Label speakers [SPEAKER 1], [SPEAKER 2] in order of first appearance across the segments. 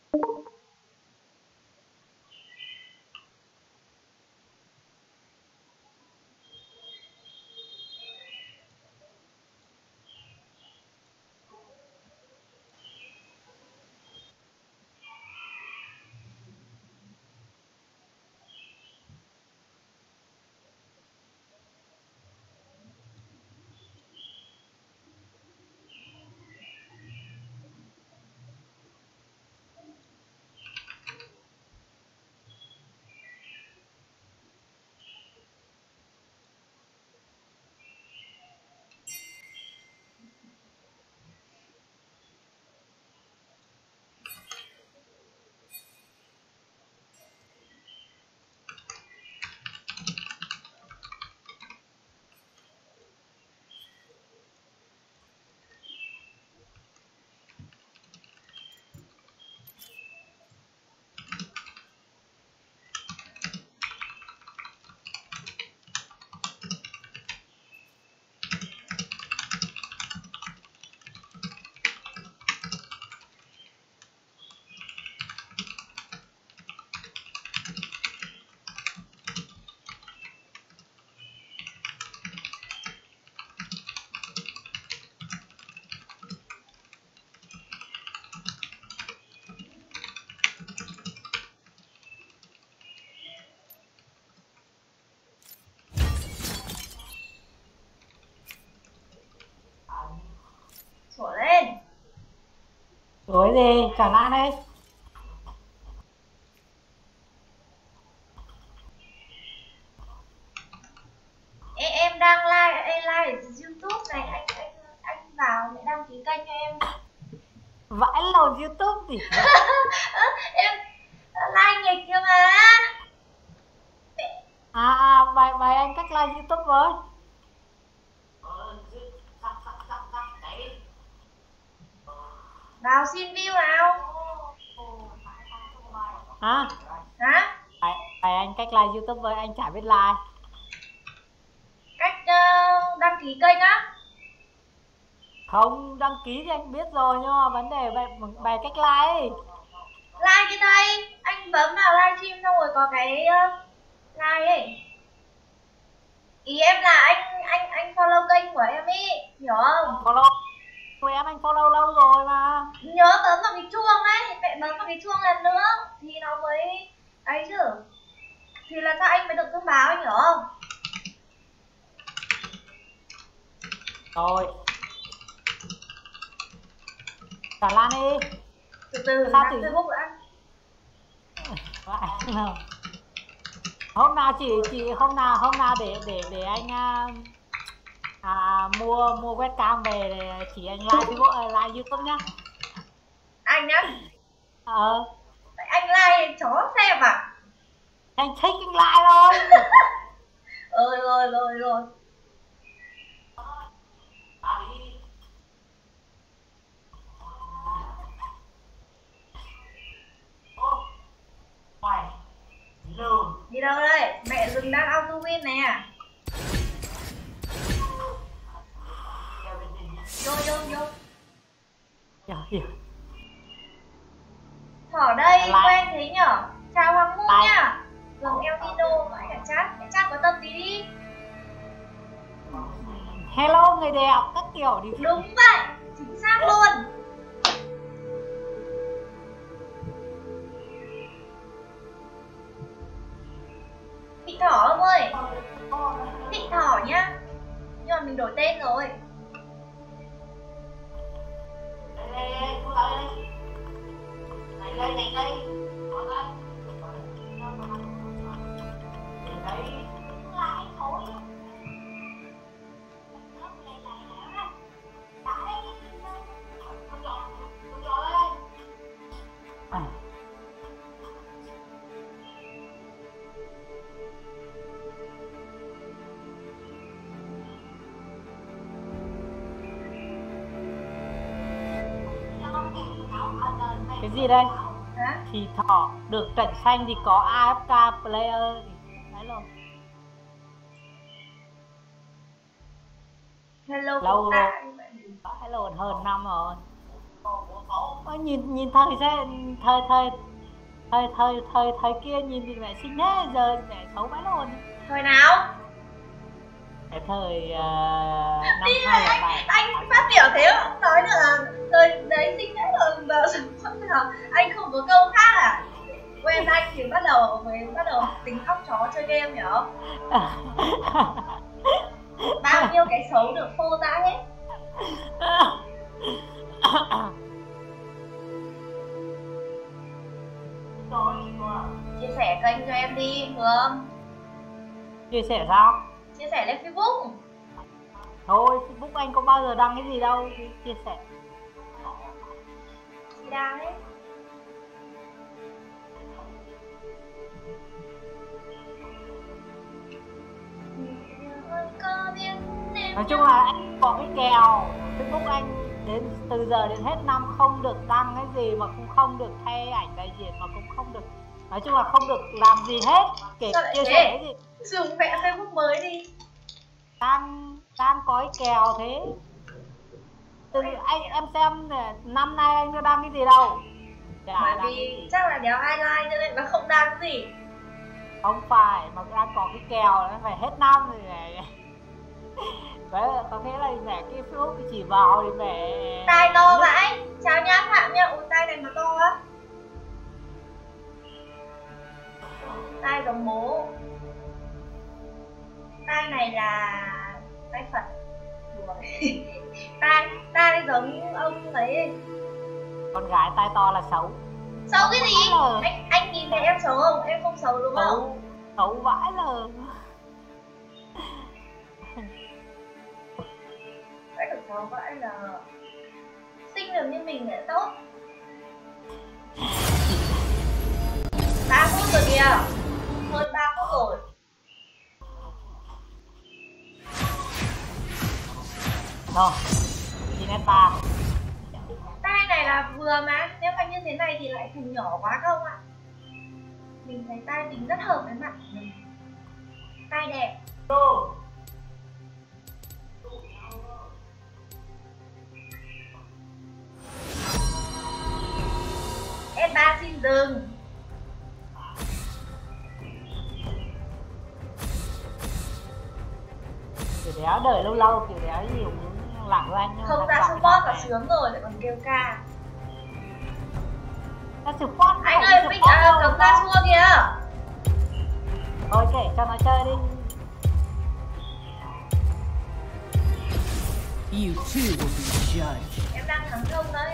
[SPEAKER 1] Sủa lên.
[SPEAKER 2] Đuổi gì? Trả lại đây.
[SPEAKER 1] Em đang live ở YouTube này, anh vào để đăng ký kênh cho em.
[SPEAKER 2] Vãi lồn YouTube thì
[SPEAKER 1] Em like nghịch cơ mà.
[SPEAKER 2] bài anh cách like YouTube với.
[SPEAKER 1] Vào xin view nào.
[SPEAKER 2] Hả? Bài anh cách like YouTube với, anh chả biết like.
[SPEAKER 1] Cách đăng ký kênh á?
[SPEAKER 2] Không, đăng ký thì anh biết rồi, nhưng mà vấn đề bài cách like.
[SPEAKER 1] Like cái đây, anh bấm vào livestream xong rồi có cái like ấy. Ý em là anh follow kênh của em ý, hiểu không?
[SPEAKER 2] Follow của em anh follow lâu rồi mà.
[SPEAKER 1] Nhớ bấm vào cái chuông đấy, mẹ bấm vào cái chuông lần nữa thì nó mới ấy chứ. Thì là sao anh mới được thông báo, anh hiểu không?
[SPEAKER 2] Rồi. Trả Lan đi.
[SPEAKER 1] Từ từ,
[SPEAKER 2] sao
[SPEAKER 1] làm Facebook đã.
[SPEAKER 2] Hôm nào chị hôm nào để anh mua webcam về để chỉ anh like Facebook, like YouTube nhá.
[SPEAKER 1] Anh nhá? Anh like chó xem à?
[SPEAKER 2] Anh thích anh like thôi.
[SPEAKER 1] Rồi. Đi đâu đây? Mẹ rừng đang auto win nè. Vô. Thỏ đây quen thế nhở? Chào Hoàng Mu nhá. Rừng El Nino phải cả chat có tâm tí đi.
[SPEAKER 2] Hello người đẹp các kiểu đi.
[SPEAKER 1] Đúng vậy, chính xác luôn. Thị Thỏ ông ơi. Thị Thỏ nhá. Nhưng mà mình đổi tên rồi.
[SPEAKER 2] Cái gì đây?
[SPEAKER 1] Hả?
[SPEAKER 2] Thì Thỏ được trận xanh thì có AFK player đấy luôn.
[SPEAKER 1] Hello
[SPEAKER 2] lâu rồi, hello hơn năm rồi. Nhìn thời thời thời thời kia nhìn thì mẹ xinh thế, giờ thì mẹ xấu vãi luôn.
[SPEAKER 1] Thời nào?
[SPEAKER 2] Cái thời năm
[SPEAKER 1] Đi là
[SPEAKER 2] 2007.
[SPEAKER 1] anh phát biểu thế ông nói nữa là thời đấy xinh thế rồi mà không nào anh không có câu khác à? Quen anh thì bắt đầu tính óc chó chơi game hiểu không? Bao nhiêu cái xấu được phô ra hết. Chia sẻ kênh cho em đi Hương.
[SPEAKER 2] Chia sẻ sao?
[SPEAKER 1] Chia sẻ lên Facebook.
[SPEAKER 2] Thôi Facebook anh có bao giờ đăng cái gì đâu, chia sẻ.
[SPEAKER 1] Chị đang ấy.
[SPEAKER 2] Nói chung là anh có cái kèo Facebook anh đến từ giờ đến hết năm không được đăng cái gì, mà cũng không được thay ảnh đại diện, mà cũng không được, nói chung là không được làm gì hết, kể chia sẻ cái gì.
[SPEAKER 1] Dùng vẽ Facebook mới đi.
[SPEAKER 2] Đang có cái kèo thế. Từ em xem năm nay anh có đăng cái gì đâu.
[SPEAKER 1] Bởi vì chắc là đéo ai like cho nên nó không đăng cái gì.
[SPEAKER 2] Không phải, mà đang có cái kèo nó phải hết năm rồi này. Đấy, có nghĩa là mẹ cái Facebook chỉ vào thì mẹ
[SPEAKER 1] tai to vãi. Chào nhá Phạm nha. Ui tai này mà to á. Tai giống bố. Tai này là tai Phật. Tai giống ông ấy.
[SPEAKER 2] Con gái tai to là xấu.
[SPEAKER 1] Xấu cái gì? Anh nhìn thấy em xấu không? Em không xấu đúng không?
[SPEAKER 2] Xấu vãi là
[SPEAKER 1] phải được xấu vãi là xinh được như mình là tốt. 3 phút rồi kìa. Hơn 3 phút rồi.
[SPEAKER 2] rồi nhìn em ta.
[SPEAKER 1] Tai này là vừa mà. Nếu mà như thế này thì lại thành nhỏ quá không ạ? Mình thấy tai mình rất hợp với mặt mình. Tai đẹp. Em ba xin dừng.
[SPEAKER 2] Kiểu đéo đợi lâu lâu, kiểu đéo nhiều lẳng lanh.
[SPEAKER 1] Không ra support là sướng rồi, lại còn kêu ca.
[SPEAKER 2] Ra support.
[SPEAKER 1] Anh ơi, Bích cầm ra xua kìa.
[SPEAKER 2] Thôi kệ cho nó chơi đi.
[SPEAKER 3] You too will be judged.
[SPEAKER 1] Em đang thắng không đấy.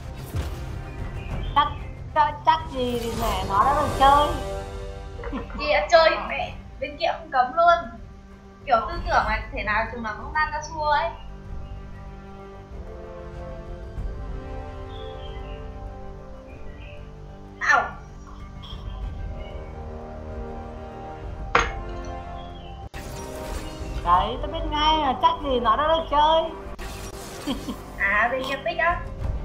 [SPEAKER 2] Chắc gì thì mẹ nó đã được chơi.
[SPEAKER 1] Kìa chơi mẹ, bên kia không cấm luôn. Kiểu tư tưởng là thể nào chúng nó cũng đang ra xua ấy. Ảo.
[SPEAKER 2] Đấy, tôi biết ngay là chắc gì nó đã được chơi.
[SPEAKER 1] À, bên kia Bích á.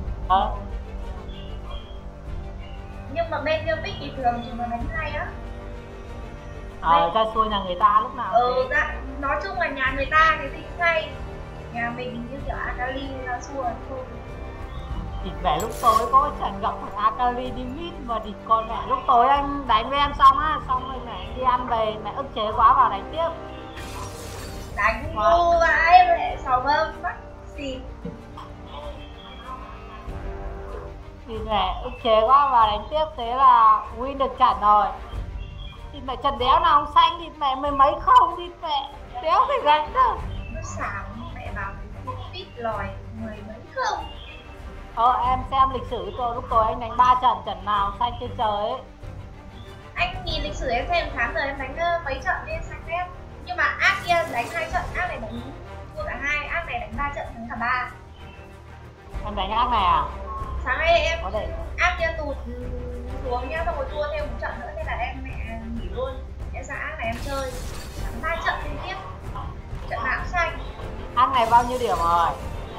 [SPEAKER 1] Nhưng mà bên kia Bích thì thường chúng nó đánh hay á.
[SPEAKER 2] Ra xuôi nhà người ta lúc nào.
[SPEAKER 1] Nói chung là nhà người ta cái gì cũng hay. Nhà mình như kiểu Akali ra xua thôi.
[SPEAKER 2] Thì vẻ lúc tối có chẳng gặp một Akali đi mít mà thì còn mẹ lúc tối anh đánh với em xong á, xong rồi mẹ đi ăn về mẹ ức chế quá vào đánh tiếp.
[SPEAKER 1] Đánh ngu vãi mẹ, sáu bơm bắt xịt.
[SPEAKER 2] Thì mẹ ức chế quá vào đánh tiếp, thế là win được trận rồi. Thì mẹ trận đéo nào không xanh thì mẹ mười mấy không thì mẹ đéo phải gánh đâu.
[SPEAKER 1] Nó xả mẹ vào một fit lòi mười mấy không.
[SPEAKER 2] Em xem lịch sử tôi lúc tối anh đánh 3 trận, trận nào xanh trên trời ấy.
[SPEAKER 1] Anh nhìn lịch sử em xem tháng rồi em đánh mấy trận nên xanh đét. Nhưng mà ác kia đánh 2 trận, ác này đánh thua cả 2, ác này đánh 3 trận thắng cả 3.
[SPEAKER 2] Em đánh ác này à?
[SPEAKER 1] Sáng nay em
[SPEAKER 2] có để
[SPEAKER 1] ác kia tụt xuống nhá, xong rồi thua thêm một trận nữa nên là em mẹ nghỉ luôn. Em sang ác này em chơi thắng 2 trận liên tiếp, trận nào cũng xanh.
[SPEAKER 2] Ác này bao nhiêu điểm rồi?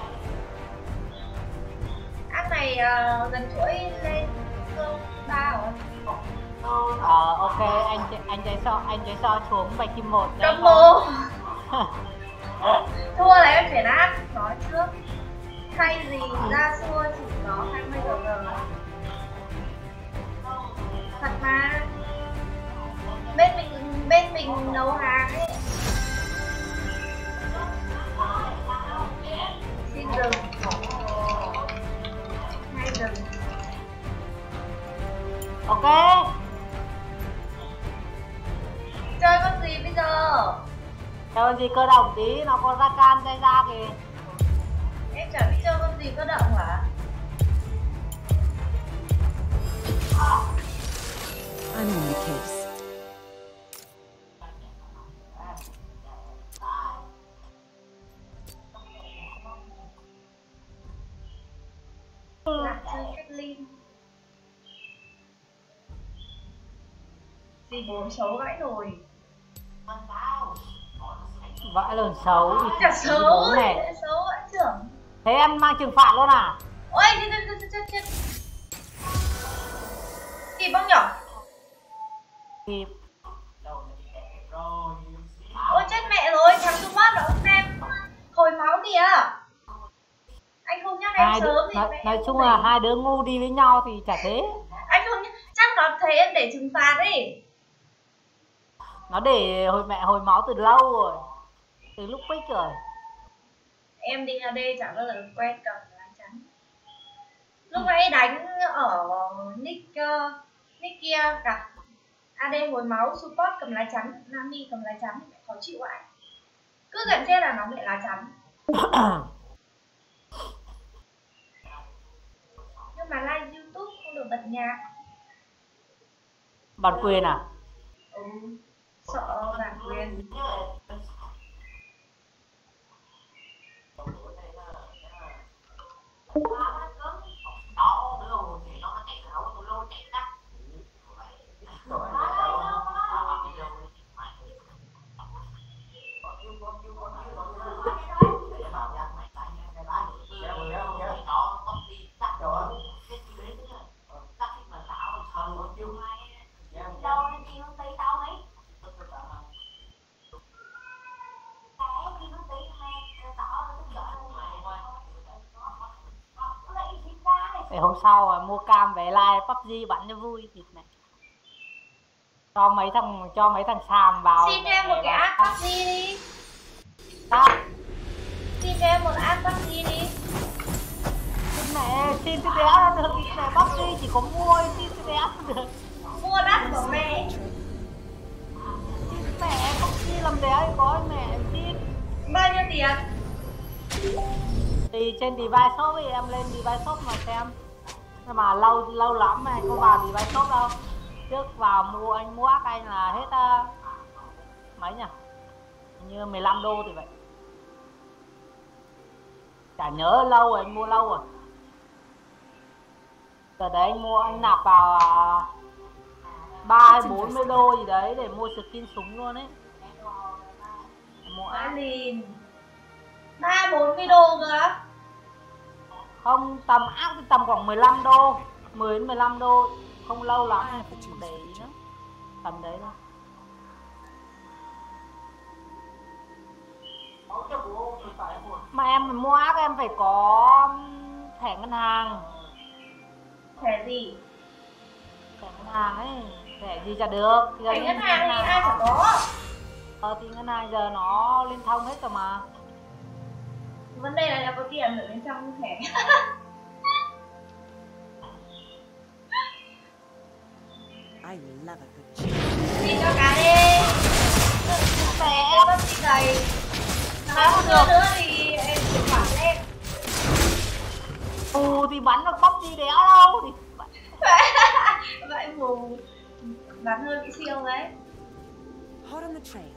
[SPEAKER 1] Ác này gần chuỗi lên câu 3 rồi.
[SPEAKER 2] Ok, anh chạy so xuống bạch kim 1 đấy.
[SPEAKER 1] Combo. Thua là em chuyển ác, nói trước. Thay gì ra xua chỉ có 20 giờ. Thật mà. Bên mình nấu hàng ấy. Xin dừng. Hay dừng.
[SPEAKER 2] Ok.
[SPEAKER 1] Chơi con gì bây giờ?
[SPEAKER 2] Chơi con gì cơ động tí, nó có ra can dây ra kìa.
[SPEAKER 1] Em chả biết chơi con gì cơ động hả?
[SPEAKER 3] I'm in the case.
[SPEAKER 1] Là chơi Kathleen. Gì bố xấu vãi nồi.
[SPEAKER 2] Vãi lần xấu thì
[SPEAKER 1] Chả xấu
[SPEAKER 2] này.
[SPEAKER 1] Xấu vãi trưởng.
[SPEAKER 2] Thế em mang trừng phạt luôn à?
[SPEAKER 1] Ôi chết. Kịp không nhở?
[SPEAKER 2] Kịp.
[SPEAKER 1] Ôi chết mẹ rồi, thằng Trung mất nó xem hồi máu kìa. Anh không nhắc em sớm thì mẹ.
[SPEAKER 2] Nói chung là hai đứa ngu đi với nhau thì chả thế.
[SPEAKER 1] Anh không nhắc, chắc nó thấy em để trừng phạt ấy.
[SPEAKER 2] Nó để hồi máu từ lâu rồi. Từ lúc pick rồi.
[SPEAKER 1] Em đi AD chẳng bao giờ quen cầm lá chắn. Lúc nãy đánh ở nick kia cả AD hồi máu support cầm lá chắn, Nami cầm lá chắn mẹ khó chịu vậy. Cứ gần chết là nó bị lá chắn. Nhưng mà live YouTube không được bật nhạc.
[SPEAKER 2] Bản quyền à?
[SPEAKER 1] Ừ, sợ bản quyền.
[SPEAKER 2] Để hôm sau mua cam về live PUBG bắn cho vui thịt này. Cho mấy thằng xàm vào.
[SPEAKER 1] Xin cho em một cái ad PUBG đi.
[SPEAKER 2] Sao?
[SPEAKER 1] Xin cho em một ad PUBG đi.
[SPEAKER 2] Mẹ xin cái đéo ra được thì mẹ PUBG chỉ có mua xin cái đéo được.
[SPEAKER 1] Mua đắt của mẹ.
[SPEAKER 2] Xin mẹ PUBG làm đéo thì có mẹ xin.
[SPEAKER 1] Bao nhiêu tiền?
[SPEAKER 2] Thì trên device shop thì em lên device shop mà xem. Nhưng mà lâu lắm mà không vào device shop đâu. Trước vào mua anh mua ác anh là hết mấy nhỉ? Như 15 đô thì vậy. Chả nhớ lâu rồi, anh mua lâu rồi. Giờ đấy anh mua anh nạp vào 3 hay 40 đô gì đấy để mua skin súng luôn ấy. Mua ác.
[SPEAKER 1] 3-40 đô cơ.
[SPEAKER 2] Không, tầm ác thì tầm khoảng 15 đô 10 đến 15 đô. Không lâu lắm nên không để ý nữa. Tầm đấy thôi. Mà em mua ác em phải có thẻ ngân hàng.
[SPEAKER 1] Thẻ gì?
[SPEAKER 2] Thẻ ngân hàng ấy. Thẻ gì chả được.
[SPEAKER 1] Thẻ ngân hàng thì ai phải có.
[SPEAKER 2] Thì ngân hàng giờ nó liên thông hết rồi mà.
[SPEAKER 1] Vấn đề là có tiền ở bên trong thẻ.
[SPEAKER 3] I love a good cheat.
[SPEAKER 1] Xin cho cái đi. Thẻ bác sĩ đầy. Nói một nữa thì em chuyển khoản lên.
[SPEAKER 2] Thì bắn được bóc gì đéo đâu thì
[SPEAKER 1] Vậy mù bắn hơi bị siêu đấy.
[SPEAKER 3] Hot on the trail.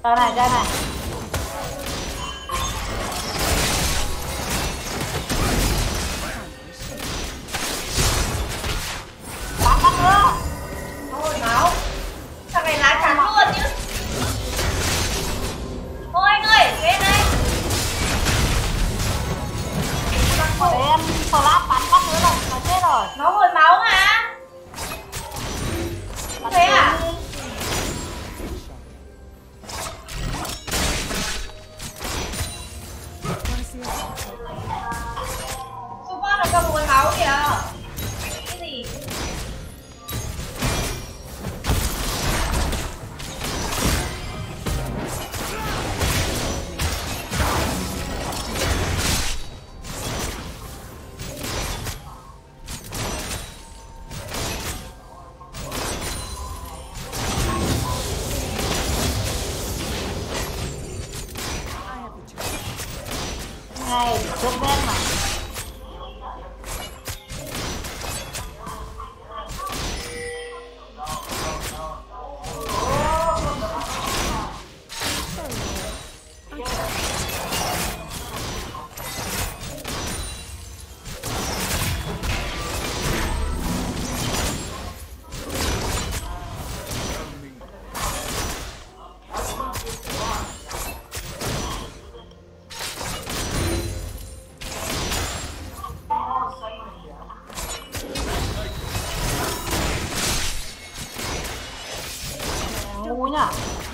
[SPEAKER 2] Chơi này, chơi này. Bắn bắn nữa.
[SPEAKER 1] Thôi máu. Thằng này lá chắn luôn chứ. Thôi anh ơi, lên đây.
[SPEAKER 2] Để em flash bắn phát nữa là nó chết rồi.
[SPEAKER 1] Nó hồi máu mà.
[SPEAKER 2] Bắn
[SPEAKER 1] Thế à?
[SPEAKER 2] đi.
[SPEAKER 1] Support nó cầm hồi máu kìa. Cái gì?
[SPEAKER 2] Này, chết đen mà. Ngu nhá.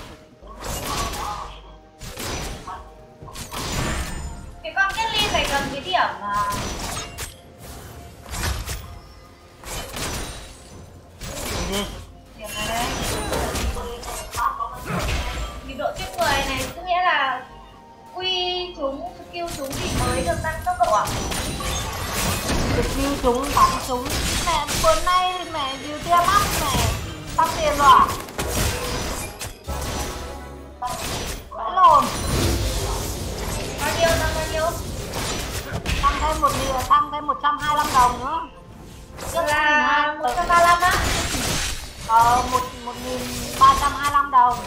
[SPEAKER 1] Cái con Caitlyn này cần cái điểm mà
[SPEAKER 2] Gì?
[SPEAKER 1] điểm này đây. Nhịp độ trên người này tức nghĩa là quy chúng, skill chúng thì mới được tăng tốc độ à?
[SPEAKER 2] Skill chúng bắn chúng. Mẹ bữa nay mẹ điều tia mắt mẹ tăng tiền rồi à? Vãi lồn.
[SPEAKER 1] Bao nhiêu tăng bao nhiêu?
[SPEAKER 2] Tăng thêm 125 đồng nữa.
[SPEAKER 1] Tức là 135 á?
[SPEAKER 2] 1.325 đồng.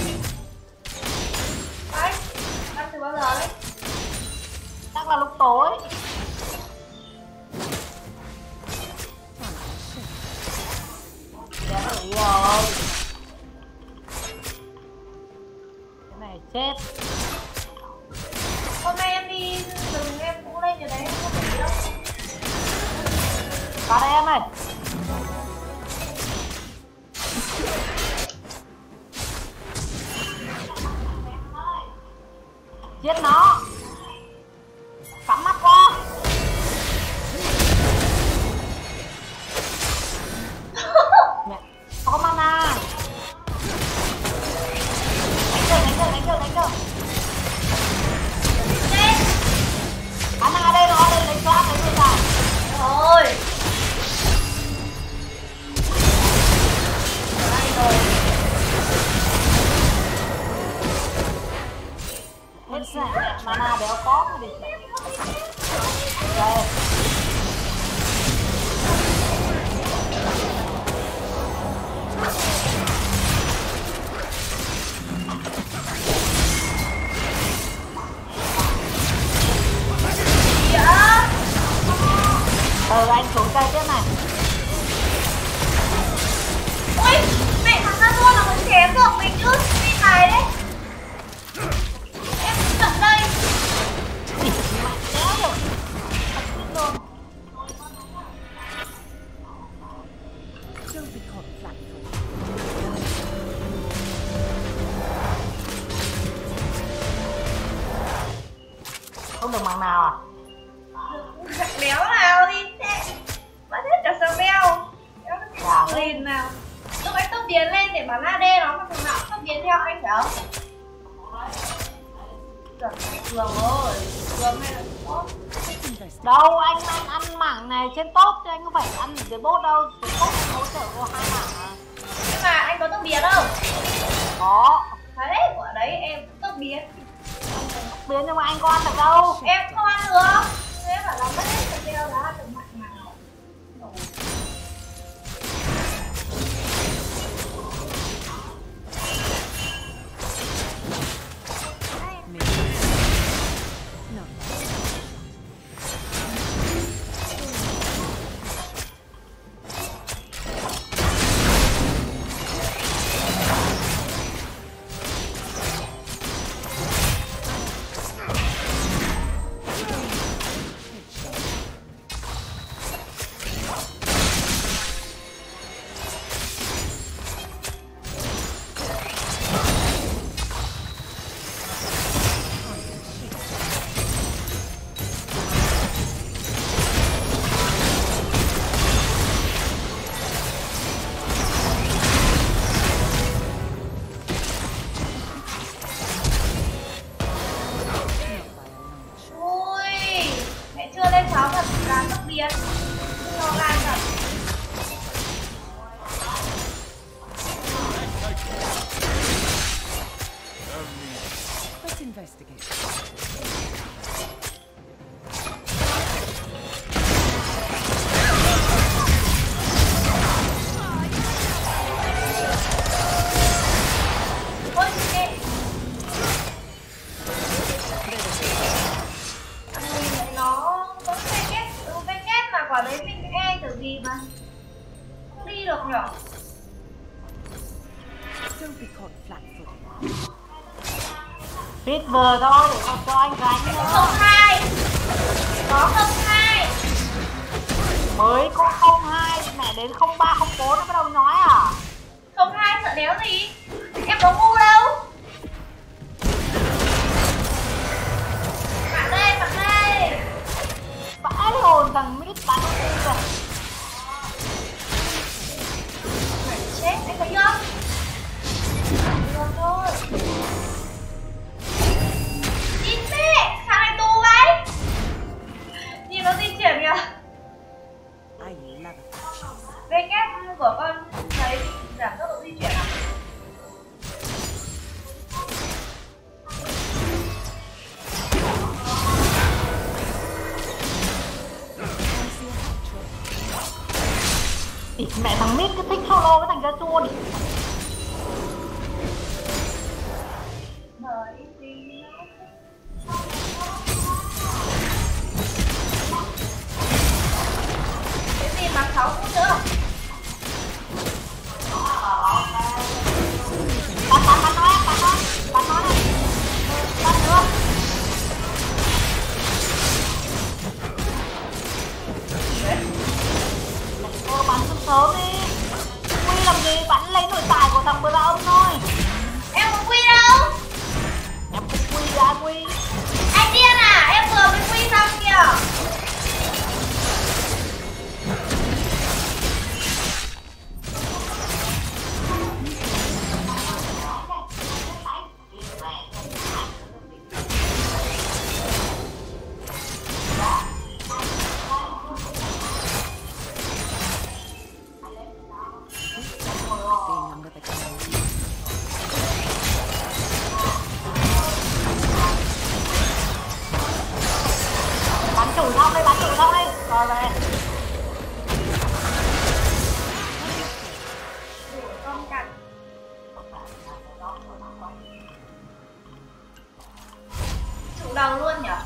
[SPEAKER 1] Đấy, tăng từ bao giờ đấy?
[SPEAKER 2] Chắc là lúc tối. Dạ rồi. Cái này chết.
[SPEAKER 1] Hôm nay em đi rừng em cũng lên rồi đấy, không phải gì đâu.
[SPEAKER 2] Vào đây em ơi. Giết nó. Cắm mắt qua. Mẹ, có mana. Đánh được.
[SPEAKER 1] Chết.
[SPEAKER 2] Bắn ở đây nó lên lấy xóa cái gì này.
[SPEAKER 1] Rồi. Đây rồi.
[SPEAKER 2] Hết sạch, mana béo có mà đi. Đây.
[SPEAKER 1] Dạ.
[SPEAKER 2] Anh xuống cây tiếp này.
[SPEAKER 1] Ui, mẹ thằng ta luôn là muốn chém được mình chứ. Đi tài đấy. Em tận đây.
[SPEAKER 2] Đéo được. Luôn.
[SPEAKER 3] Don't be caught flat-footed.
[SPEAKER 2] Không được mảng nào à?
[SPEAKER 1] Được béo nào đi. Mất hết cả sờ beo. Béo
[SPEAKER 2] Dạ.
[SPEAKER 1] cái lìn nào. Lúc anh tốc biến lên để bắn AD nó mà thằng nào cũng tốc biến theo anh phải không? Chuẩn Cường ơi. Cường hay là tốt?
[SPEAKER 2] Đâu, anh ăn mảng này trên top chứ anh không phải ăn dưới bot đâu. Trên top hỗ trợ có 2 mảng à.
[SPEAKER 1] Nhưng mà anh có tốc biến không?
[SPEAKER 2] Có.
[SPEAKER 1] Đấy, của đấy em tốc biến.
[SPEAKER 2] Biến nhưng mà anh có ăn được đâu.
[SPEAKER 1] Em không ăn được. Thế bảo là mất hết sờ beo đã được mạnh nào. cho gan thật.
[SPEAKER 3] Let's investigate.
[SPEAKER 1] Ôi kệ. Mình thấy nó có cái kết mà quả đấy mình e kiểu gì mà không đi được nhở.
[SPEAKER 3] Don't be caught flat-footed.
[SPEAKER 2] Fit vừa thôi để cho anh gánh nữa.
[SPEAKER 1] Không hai. Có không hai.
[SPEAKER 2] Mới có 02 mẹ đến 03 04 nó bắt đầu nói à?
[SPEAKER 1] Không hai sợ đéo gì. Em có ngu đâu. Bạn đây.
[SPEAKER 2] Vãi hồn thằng mít bắn đi rồi.
[SPEAKER 1] Phải chết, anh thấy chưa? Được thôi. Nhìn mẹ, thằng này tù vậy. Nhìn nó di chuyển kìa.
[SPEAKER 3] I love a good chase.
[SPEAKER 1] Về kép của con thấy giảm tốc độ di chuyển à?
[SPEAKER 2] Ý, mẹ thằng mít cứ thích solo với thằng ra chua đi.
[SPEAKER 1] Bởi vì cái gì mà 6 phút nữa?
[SPEAKER 2] Bắn nói đi. Bắn nữa. Cô bắn sớm đi. Quy làm gì, bắn lấy nội tài của thằng Brown thôi.
[SPEAKER 1] Em có quy đâu?
[SPEAKER 2] Em không quy ra quy.
[SPEAKER 1] Anh điên à? Em vừa mới quy xong kìa.
[SPEAKER 3] Being under the clouds.
[SPEAKER 2] Bắn chủ xong đi. Rồi về.
[SPEAKER 1] Con cạnh. Chủ đầu luôn nhở?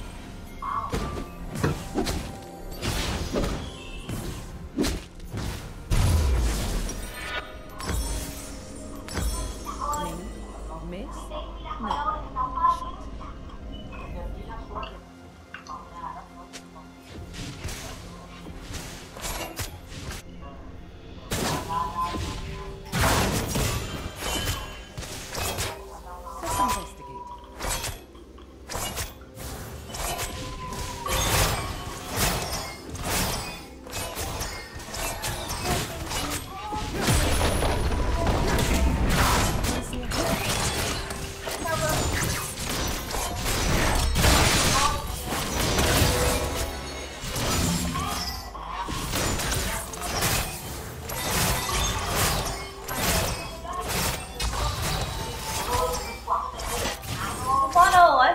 [SPEAKER 3] Miss? No. Let's investigate.
[SPEAKER 1] Có đâu rồi?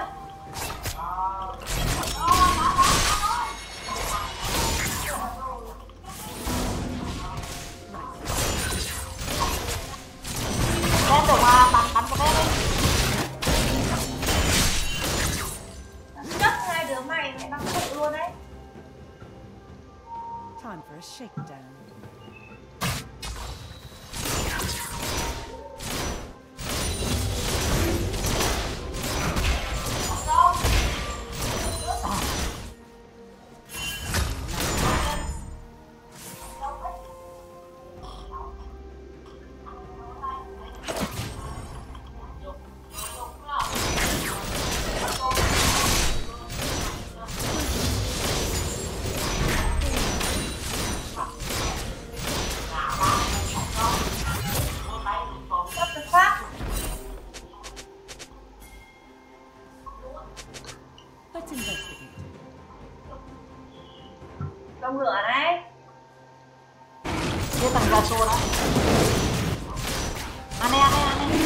[SPEAKER 2] Em được mà bắn cái bé đi.
[SPEAKER 1] Chắc hai đứa mày mẹ đang phụ luôn đấy.
[SPEAKER 3] Time for a shakedown.
[SPEAKER 1] đấy.
[SPEAKER 2] Giết thằng Yasuo đó. Ăn đi, ăn đi, ăn đi.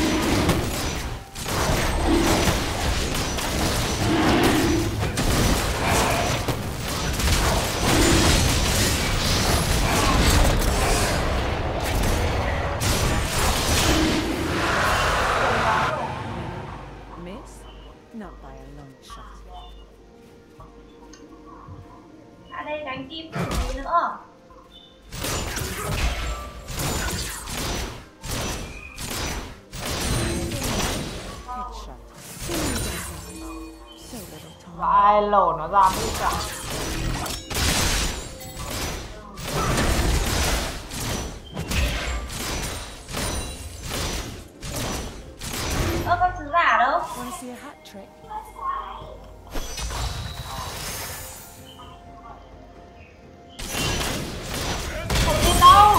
[SPEAKER 3] Miss? Not by a long shot.
[SPEAKER 1] À đây đánh kim gì nữa.
[SPEAKER 3] Headshot. So little time.
[SPEAKER 2] Ai lổ nó ra mới cả.
[SPEAKER 1] Ơ con sứ giả đâu?
[SPEAKER 3] Want to see a hat trick?
[SPEAKER 2] Không tin đâu.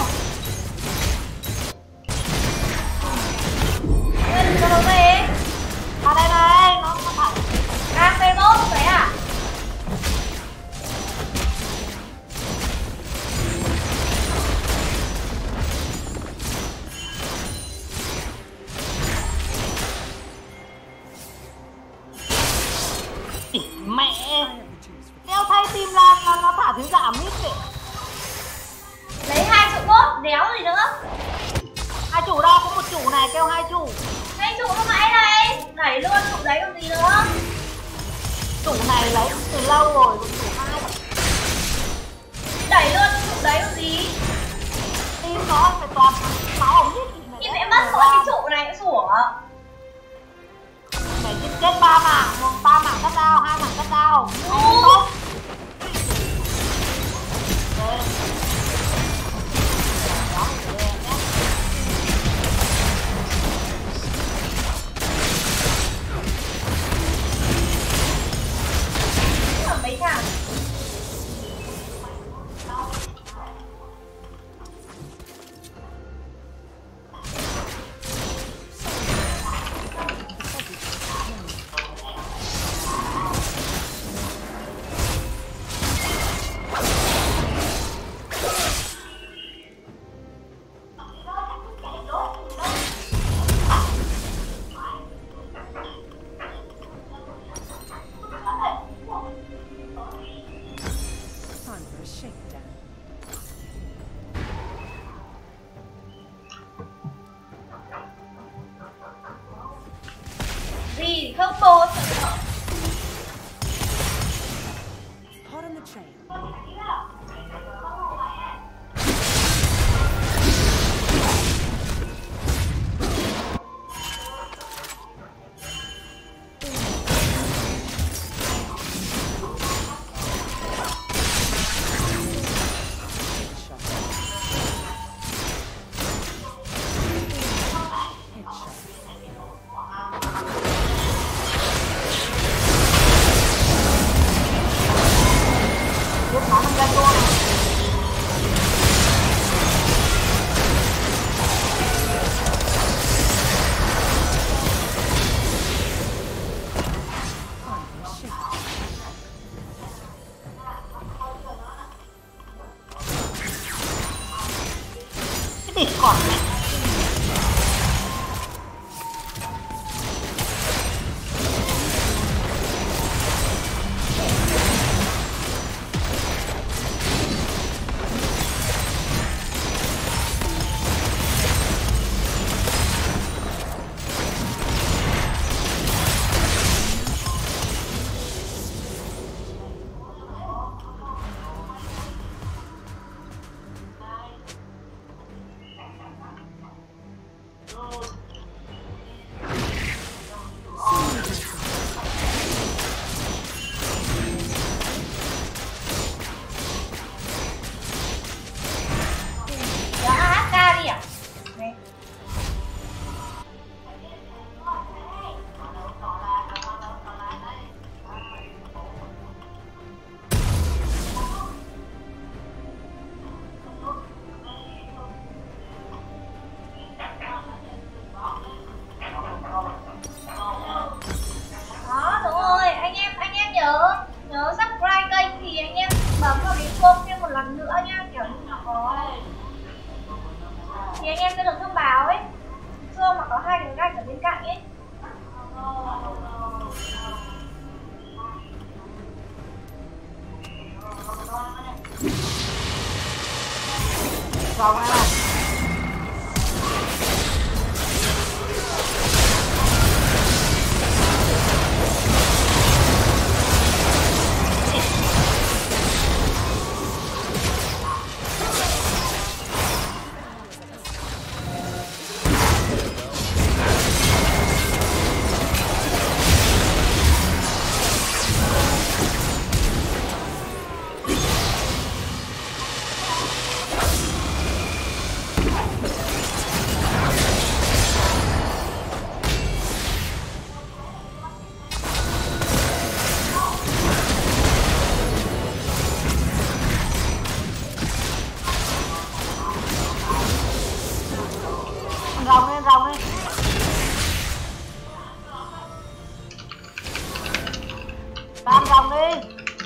[SPEAKER 1] Nguyên cho nó về.
[SPEAKER 2] À đây này, nó thẳng.
[SPEAKER 1] Đang về bốt đấy à?
[SPEAKER 2] Mẹ.
[SPEAKER 3] I have the juice for
[SPEAKER 2] Đeo thay tim là nó thả thứ giả mít vậy.
[SPEAKER 1] Lấy 2 trụ bốt, đéo gì nữa.
[SPEAKER 2] Hai chủ đâu, có một chủ này kêu hai chủ.
[SPEAKER 1] 2 trụ lúc nãy này. Đẩy luôn trụ đấy còn gì nữa.
[SPEAKER 2] Chủ này lấy từ lâu rồi, còn chủ hai.
[SPEAKER 1] Đẩy luôn trụ đấy còn gì.
[SPEAKER 2] Tim nó phải toàn máu ống hít.
[SPEAKER 1] Nhưng mẹ mất mỗi cái trụ này cũng sủa.
[SPEAKER 2] Mày chết 3 mảng, 3 mảng cắt đao, 2 mảng cắt đao. Tốt.
[SPEAKER 1] Mấy thằng.
[SPEAKER 3] time for a shakedown.
[SPEAKER 1] Gì không bố sợ.
[SPEAKER 3] Hot on the train. Headshot. Headshot.
[SPEAKER 2] Giết nó thằng Yasuo này.
[SPEAKER 3] Time for a shakedown.
[SPEAKER 2] Cái địch còn này. xong á. Rồng đi. Tam rồng đi.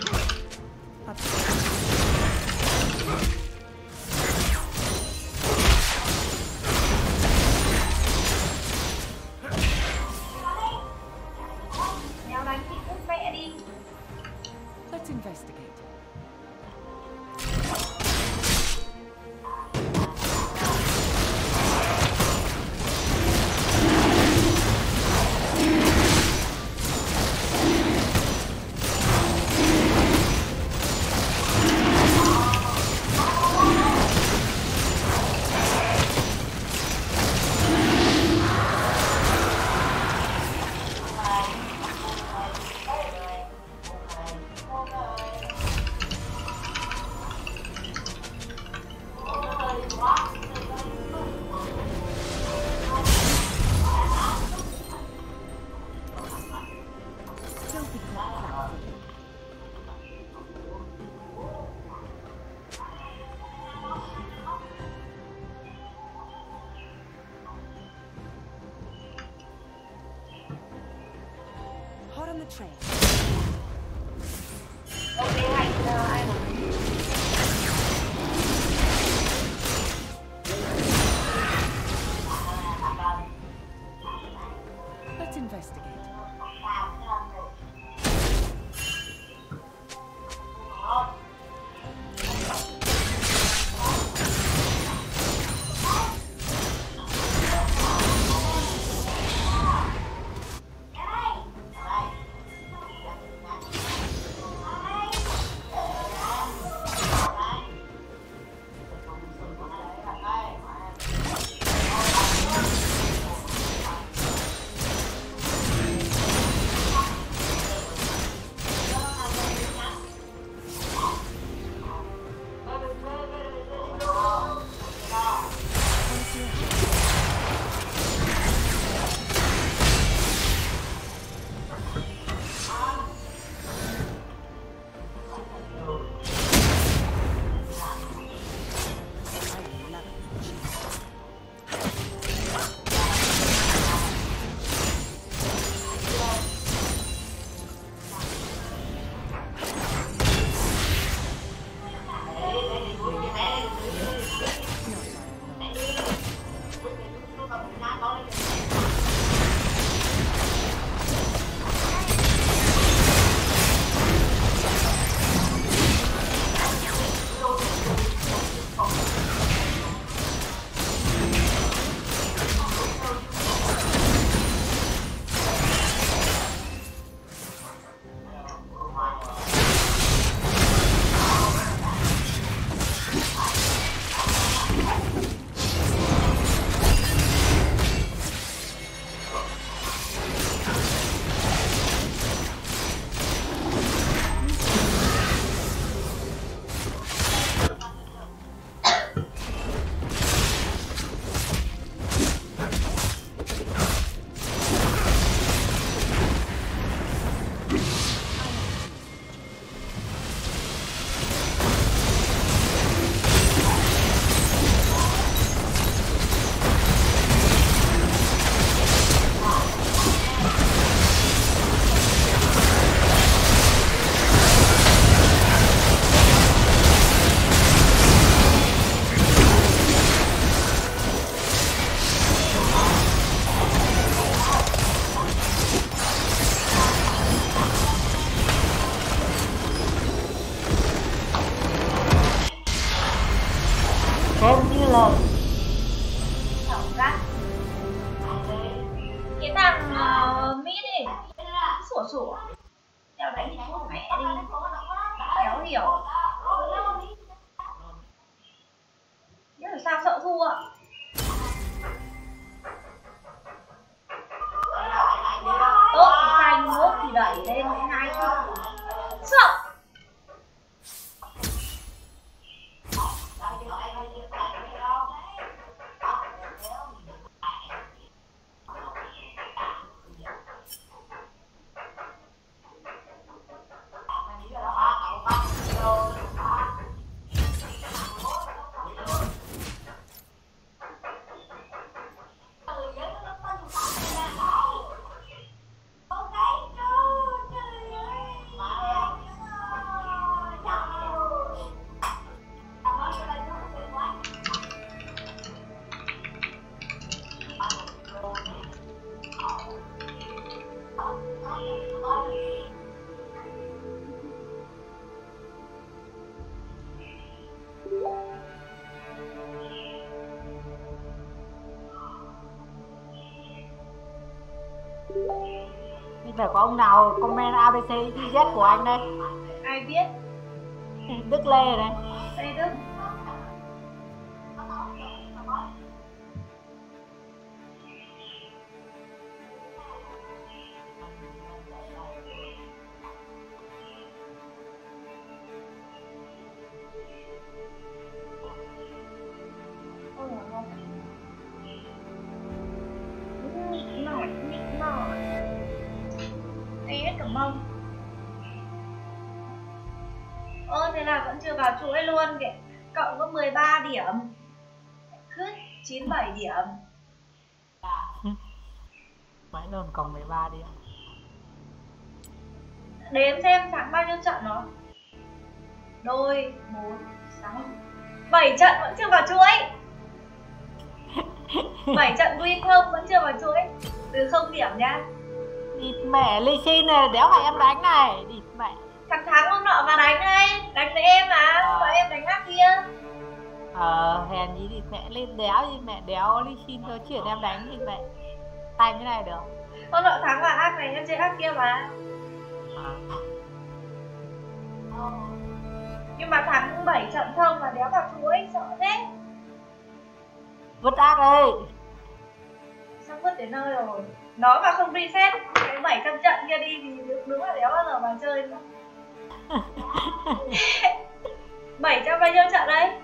[SPEAKER 1] Mèo đánh thì cứ vẽ đi.
[SPEAKER 3] Let's investigate. Hot on the trail.
[SPEAKER 1] Ok hành ai mà.
[SPEAKER 3] Let's investigate.
[SPEAKER 2] Xem như lời.
[SPEAKER 1] Thảo gắt. Cái thằng Mít đi sủa sủa đeo đánh thì chút mẹ đi kéo hiểu nhưng mà sao sợ thua ạ. Tốt canh mốt thì đẩy lên cái hai không sợ.
[SPEAKER 2] Phải có ông nào comment ABC Z của anh đây?
[SPEAKER 1] Ai biết?
[SPEAKER 2] Đức Lê này.
[SPEAKER 1] Đây Đức. Mông. Thế là vẫn chưa vào chuỗi luôn kìa. Cậu có 13 điểm. Khứt 97 điểm.
[SPEAKER 2] Mãi luôn còn 13 điểm.
[SPEAKER 1] Đếm xem thắng bao nhiêu trận nó. Đôi 4 6 7 trận vẫn chưa vào chuỗi. 7 trận win không vẫn chưa vào chuỗi. Từ 0 điểm nha.
[SPEAKER 2] Địt mẹ Ly Xin này, đéo phải em đánh này. Địt mẹ.
[SPEAKER 1] Thằng thắng hôm nọ vào đánh đây. Đánh với em mà, và em đánh ác kia.
[SPEAKER 2] Hèn gì địt mẹ lên đéo gì mẹ đéo Ly Xin thôi chuyển em đánh thì mẹ. Tay cái này được.
[SPEAKER 1] Hôm nọ thắng vào ác này em chơi ác kia mà. Nhưng mà thắng 7 trận thông mà đéo vào chuỗi, sợ thế.
[SPEAKER 2] Vứt ác đi.
[SPEAKER 1] Sao vứt đến nơi rồi. Nó mà không reset cái 700 trận kia đi thì đúng là đéo bao giờ mà chơi nữa. 700 bao nhiêu trận đấy?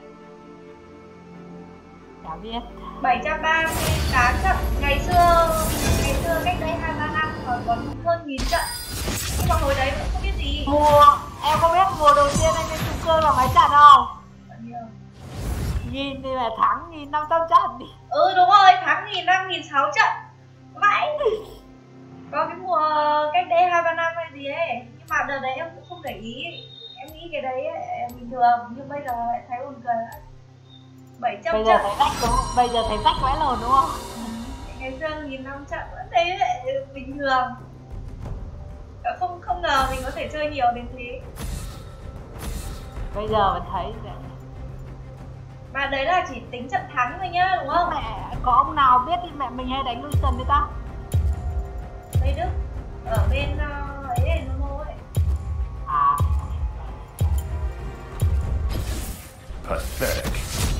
[SPEAKER 2] Chả biết.
[SPEAKER 1] 738 trận. Ngày xưa cách đây 2-3 năm còn hơn 1000 trận. Nhưng mà hồi đấy vẫn không biết gì.
[SPEAKER 2] Em có biết mùa đầu tiên anh lên chung cơ là mấy trận không?
[SPEAKER 1] Bao nhiêu?
[SPEAKER 2] Nghìn thì phải thắng 1500 trận đi.
[SPEAKER 1] Đúng rồi, thắng 1000, 1006 trận. Vãi. Có cái mùa cách đây 2-3 năm hay gì ấy. Nhưng mà đợt đấy em cũng không để ý. Em nghĩ cái đấy bình thường. Nhưng bây giờ lại thấy buồn cười lại. 700
[SPEAKER 2] bây
[SPEAKER 1] trận.
[SPEAKER 2] Giờ thấy rách đúng không? Bây giờ thấy rách vãi lồn đúng không?
[SPEAKER 1] Ngày xưa 1500 trận vẫn thấy bình thường. Không ngờ mình có thể chơi nhiều đến thế.
[SPEAKER 2] Bây giờ vẫn thấy vậy.
[SPEAKER 1] Mà đấy là chỉ tính trận thắng thôi nhá, đúng không?
[SPEAKER 2] Mẹ, có ông nào biết thì mẹ mình hay đánh Lucian đi ta?
[SPEAKER 1] Đây Đức, ở bên ấy này, Nono ấy.
[SPEAKER 4] Pathetic.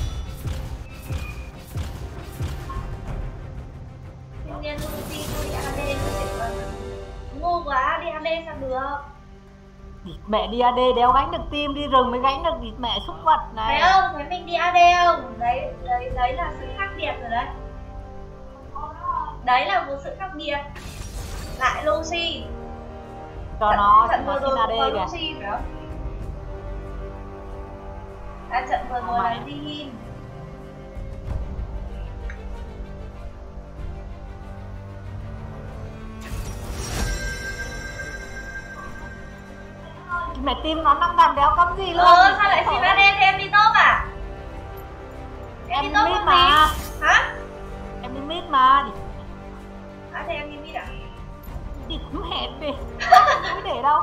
[SPEAKER 1] Thiên nhiên Lucy thôi đi AD thôi để con. Ngu quá, đi AD sao được?
[SPEAKER 2] Mẹ đi AD đéo gánh được team, đi rừng mới gánh được địt mẹ xúc vật này.
[SPEAKER 1] Thấy không? Thấy mình đi AD không? Đấy là sự khác biệt rồi đấy. Đấy là một sự khác biệt. Lại Lucy.
[SPEAKER 2] Cho nó
[SPEAKER 1] trận vừa rồi
[SPEAKER 2] AD
[SPEAKER 1] có
[SPEAKER 2] kìa.
[SPEAKER 1] Lucy phải không? Trận vừa rồi là Jin.
[SPEAKER 2] Mẹ team nó 5 đàn đéo cắm gì luôn.
[SPEAKER 1] Sao lại xin AD thì em đi top à?
[SPEAKER 2] Em
[SPEAKER 1] đi
[SPEAKER 2] đi
[SPEAKER 1] top
[SPEAKER 2] mid
[SPEAKER 1] không
[SPEAKER 2] mà.
[SPEAKER 1] gì? Hả?
[SPEAKER 2] Em đi mid mà.
[SPEAKER 1] Thế em đi mid à?
[SPEAKER 2] Địt mẹ đi. Không để đâu.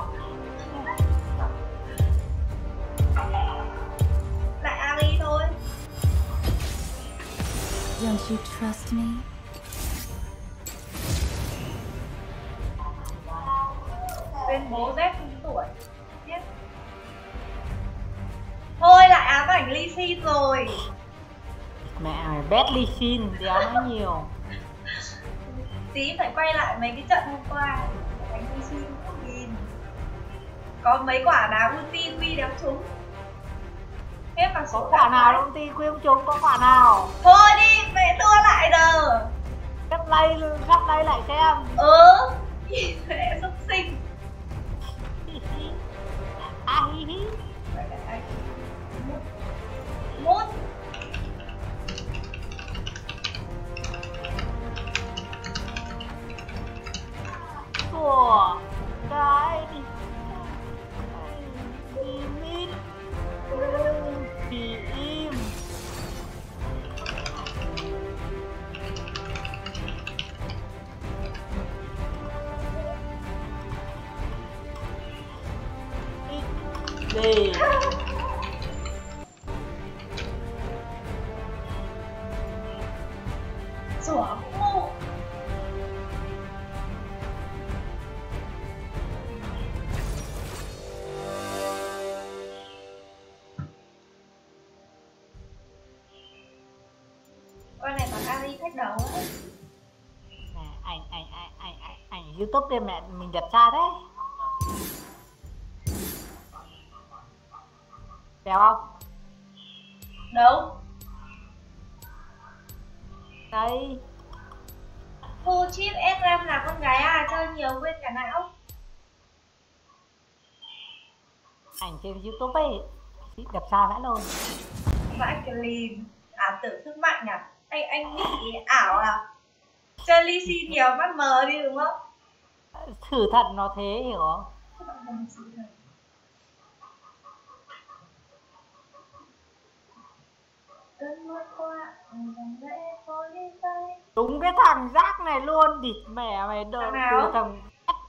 [SPEAKER 1] Lại Ari thôi.
[SPEAKER 3] Don't you trust me?
[SPEAKER 1] Tuyên bố Z không tuổi. Yes. Thôi lại ám ảnh Lee Sin rồi.
[SPEAKER 2] Mẹ mày bet Lee Sin, đéo nói nhiều.
[SPEAKER 1] Tí phải quay lại mấy cái trận hôm qua. Đánh Lee Sin nhìn. Có mấy quả đá ulti Quy đéo trúng. Hết bằng số
[SPEAKER 2] Có quả nào ulti Quy không trúng, có quả nào?
[SPEAKER 1] Thôi đi, mẹ thua lại giờ.
[SPEAKER 2] Gấp lay lại xem.
[SPEAKER 1] Mẹ xúc sinh. Mút.
[SPEAKER 2] Của cái đi mít thì im. Đi.
[SPEAKER 1] Sủa ngu. Con này còn Ari thách đầu á.
[SPEAKER 2] Ảnh YouTube đây mẹ mình đẹp trai đấy. Đẹp không?
[SPEAKER 1] Đâu?
[SPEAKER 2] Đây.
[SPEAKER 1] Full chip SRAM là con gái à, chơi nhiều quên cả não.
[SPEAKER 2] Ảnh trên YouTube ấy đẹp trai vãi luôn.
[SPEAKER 1] Vãi clean. Ảo tưởng sức mạnh à? Anh bị ảo à? Chơi Lee Sin nhiều mắt mờ đi đúng không?
[SPEAKER 2] Thử thật nó thế hiểu không? Đúng cái thằng rác này luôn, địt mẹ mày đợi từ thằng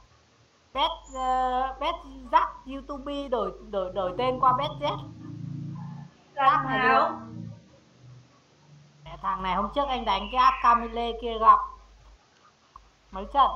[SPEAKER 2] Bet rác YouTube đổi tên qua Bet Z. Rác này luôn. Mẹ, thằng này hôm trước anh đánh cái app Camille kia gặp mấy trận.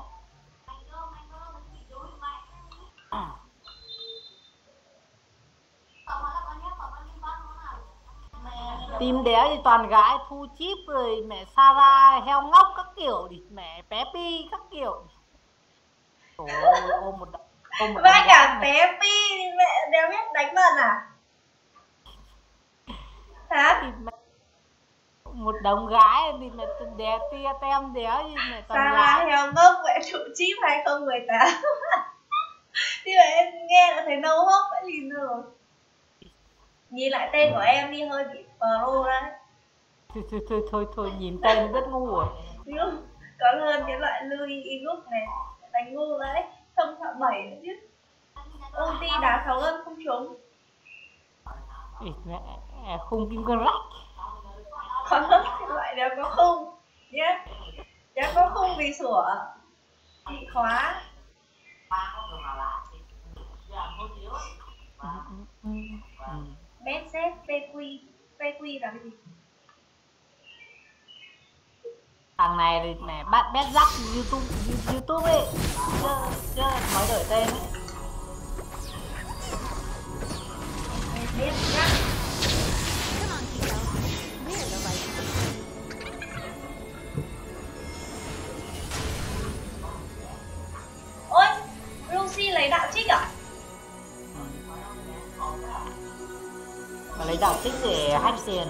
[SPEAKER 2] Team đéo thì toàn gái thu chip rồi mẹ Sarah heo ngốc các kiểu, địt mẹ Peppy các kiểu. Ôi ôm một
[SPEAKER 1] Vãi cả Peppy mẹ đéo biết đánh vần à? Hả?
[SPEAKER 2] Một đống gái thì mẹ đéo tia tem đéo gì mẹ toàn
[SPEAKER 1] Sarah
[SPEAKER 2] gái.
[SPEAKER 1] heo ngốc mẹ trụ chip 2018. Thì mà em nghe đã thấy no hope đã lìn rồi. Nhìn lại tên của em đi, hơi bị pro đấy.
[SPEAKER 2] Thôi nhìn tên rất ngu rồi.
[SPEAKER 1] Còn hơn cái loại Louis Iguk này, đánh ngu đấy, không thợ 7 nữa chứ. Ulti đá 6 lần không trúng.
[SPEAKER 2] Mẹ khung kim cương rách.
[SPEAKER 1] Còn hơn cái loại đéo có khung nhé. Đéo có khung vì sủa bị khóa. BZ, PQ là cái gì?
[SPEAKER 2] Thằng này thì mẹ bắt bet rắc YouTube ấy, chứ mới đổi tên ấy.
[SPEAKER 1] Bet rắc. Ôi, Lucy lấy đạo trích à?
[SPEAKER 2] Mà lấy đạo trích để hack tiền.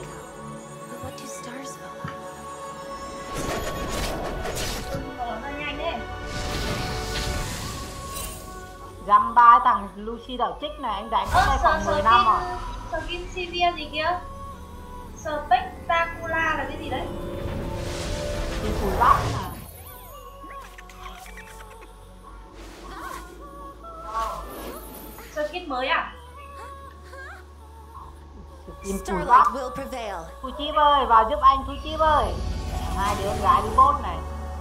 [SPEAKER 1] Hơi nhanh đấy.
[SPEAKER 2] Dăm ba thằng Lucy đạo trích này anh đánh cách đây khoảng 10 năm rồi.
[SPEAKER 1] Skin Sivir gì kia? Spectacular là cái gì đấy?
[SPEAKER 2] Thì cùi bắp mà.
[SPEAKER 1] Skin mới à?
[SPEAKER 2] Skin cùi bắp. Thu Chip ơi, vào giúp anh Thu Chip ơi. Hai đứa gái đi bốt này.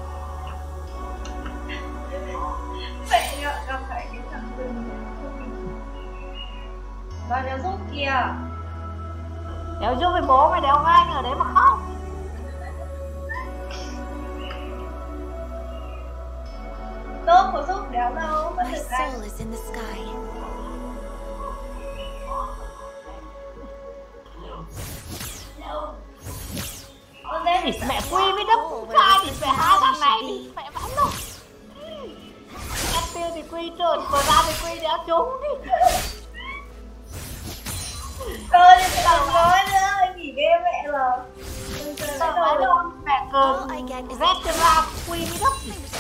[SPEAKER 1] Vậy gặp phải cái thằng rừng. Và đéo giúp kìa.
[SPEAKER 2] Đéo giúp với bố mày đéo ngang ở đấy mà khóc.
[SPEAKER 1] không có giúp đéo đâu, vẫn
[SPEAKER 4] My
[SPEAKER 1] được anh.
[SPEAKER 4] soul is in the sky.
[SPEAKER 1] Con dê thì
[SPEAKER 2] Mẹ Quy với Đức trai thì mẹ hai thằng này thì mẹ bắn luôn. Em tiêu thì Quy trượt, vừa ra thì Quy đéo trúng đi.
[SPEAKER 1] Thôi thì đừng nói nữa, anh nghỉ game mẹ rồi.
[SPEAKER 2] Sợ phải luôn, mẹ cờ rét cho ra Quy với Đức.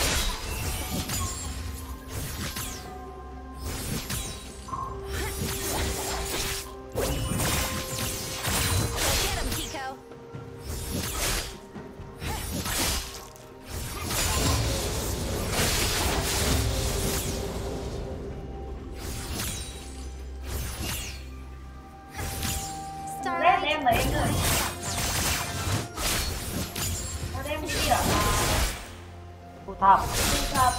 [SPEAKER 4] Get him, Kiko.
[SPEAKER 1] Rét em mấy người. Nó đem đi ở
[SPEAKER 2] Thu thập.
[SPEAKER 1] thu thập.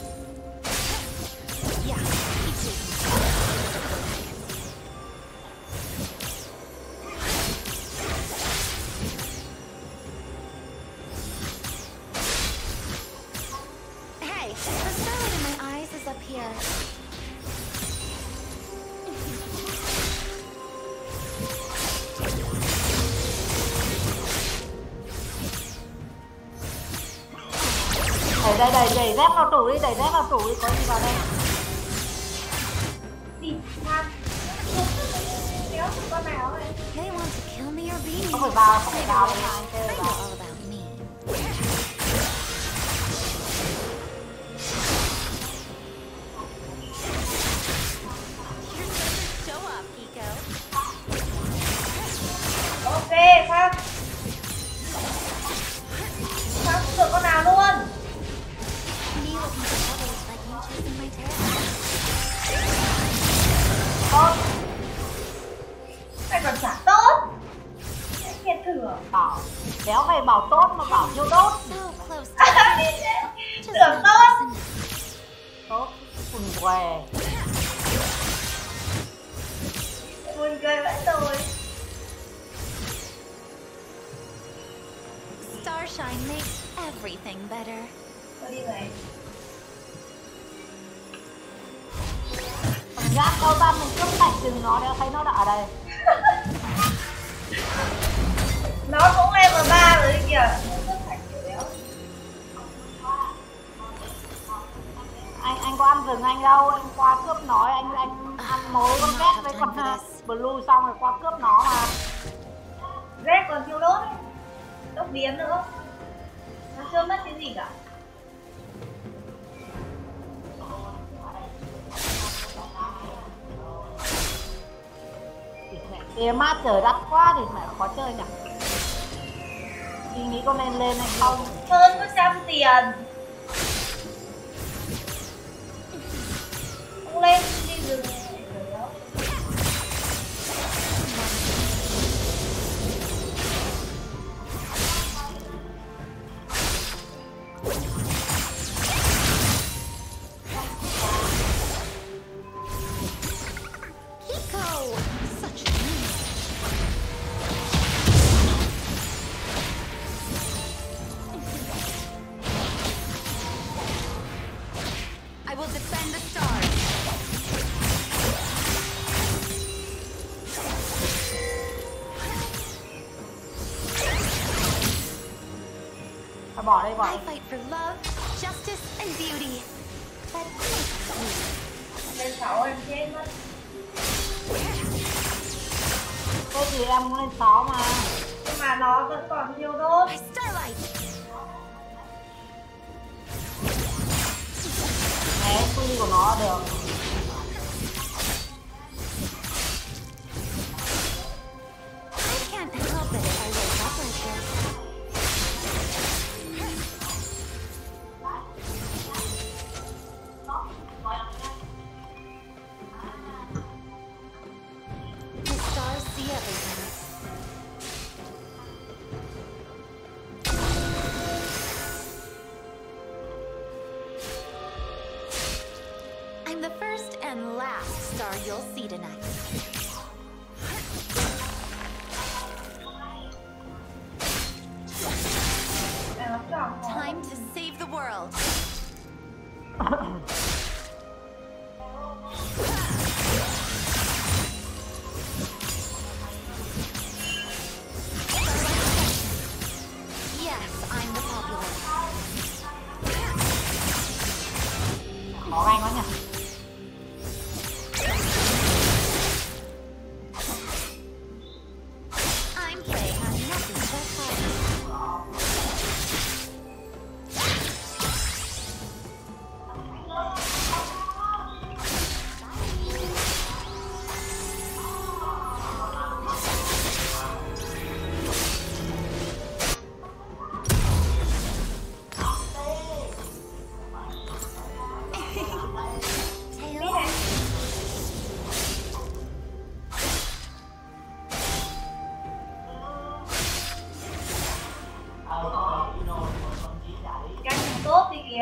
[SPEAKER 4] Yeah, keep chasing. Hey, the starlight in my eyes is up here.
[SPEAKER 2] Đẩy dép vào tủ đi, đẩy dép vào tủ đi, có gì vào đây.
[SPEAKER 1] Đi tham. Kéo con nào ấy.
[SPEAKER 4] They want to kill me or be me.
[SPEAKER 2] Không phải vào đây mà anh
[SPEAKER 4] They
[SPEAKER 2] kêu
[SPEAKER 4] know
[SPEAKER 2] vào.
[SPEAKER 4] all about me. You're supposed to show off, Kiko.
[SPEAKER 1] Ok, Pháp. Pháp không được con nào luôn.
[SPEAKER 4] Me looking for others like you chasing my tail.
[SPEAKER 1] Tốt. Anh còn chả tốt. Anh khen thử.
[SPEAKER 2] Bảo, đéo mày bảo tốt mà bảo thiêu đốt.
[SPEAKER 4] So close to
[SPEAKER 1] Tưởng
[SPEAKER 4] just
[SPEAKER 1] tốt.
[SPEAKER 4] listen.
[SPEAKER 2] Tốt, quần què.
[SPEAKER 1] Buồn cười vãi rồi.
[SPEAKER 4] Starshine makes everything better.
[SPEAKER 1] Thôi đi về.
[SPEAKER 2] Còn gác đâu ra mình cướp sạch chừng nó đéo thấy nó đã ở đây.
[SPEAKER 1] Nó cũng level 3 rồi đấy kìa. Nó rất thành kiểu đéo.
[SPEAKER 2] Anh có ăn rừng anh đâu, anh qua cướp nó, anh ăn mối con ghét với con blue xong rồi qua cướp nó mà.
[SPEAKER 1] Red còn thiêu đốt ấy. Đốt biến nữa. Nó chưa mất cái gì cả.
[SPEAKER 2] Thì mát trời đắt quá thì mẹ khó chơi nhỉ. Chị nghĩ có nên lên hay không?
[SPEAKER 1] Hơn có 100 tiền. Không lên đi rừng.
[SPEAKER 4] Kiko! Such a mean. I will defend the stars.
[SPEAKER 2] Thôi bỏ đây bỏ.
[SPEAKER 4] I fight for love, justice, and beauty. But
[SPEAKER 1] Lên 6 em chết mất.
[SPEAKER 2] Cái gì em cũng lên 6 mà.
[SPEAKER 1] Nhưng mà nó vẫn còn thiêu đốt.
[SPEAKER 4] my starlight.
[SPEAKER 2] Né quy của nó được.
[SPEAKER 4] I can't help it if I wake up like this. The stars see everything. I'm the first and last star you'll see tonight.
[SPEAKER 1] Để nó chọn.
[SPEAKER 4] Time to save the world.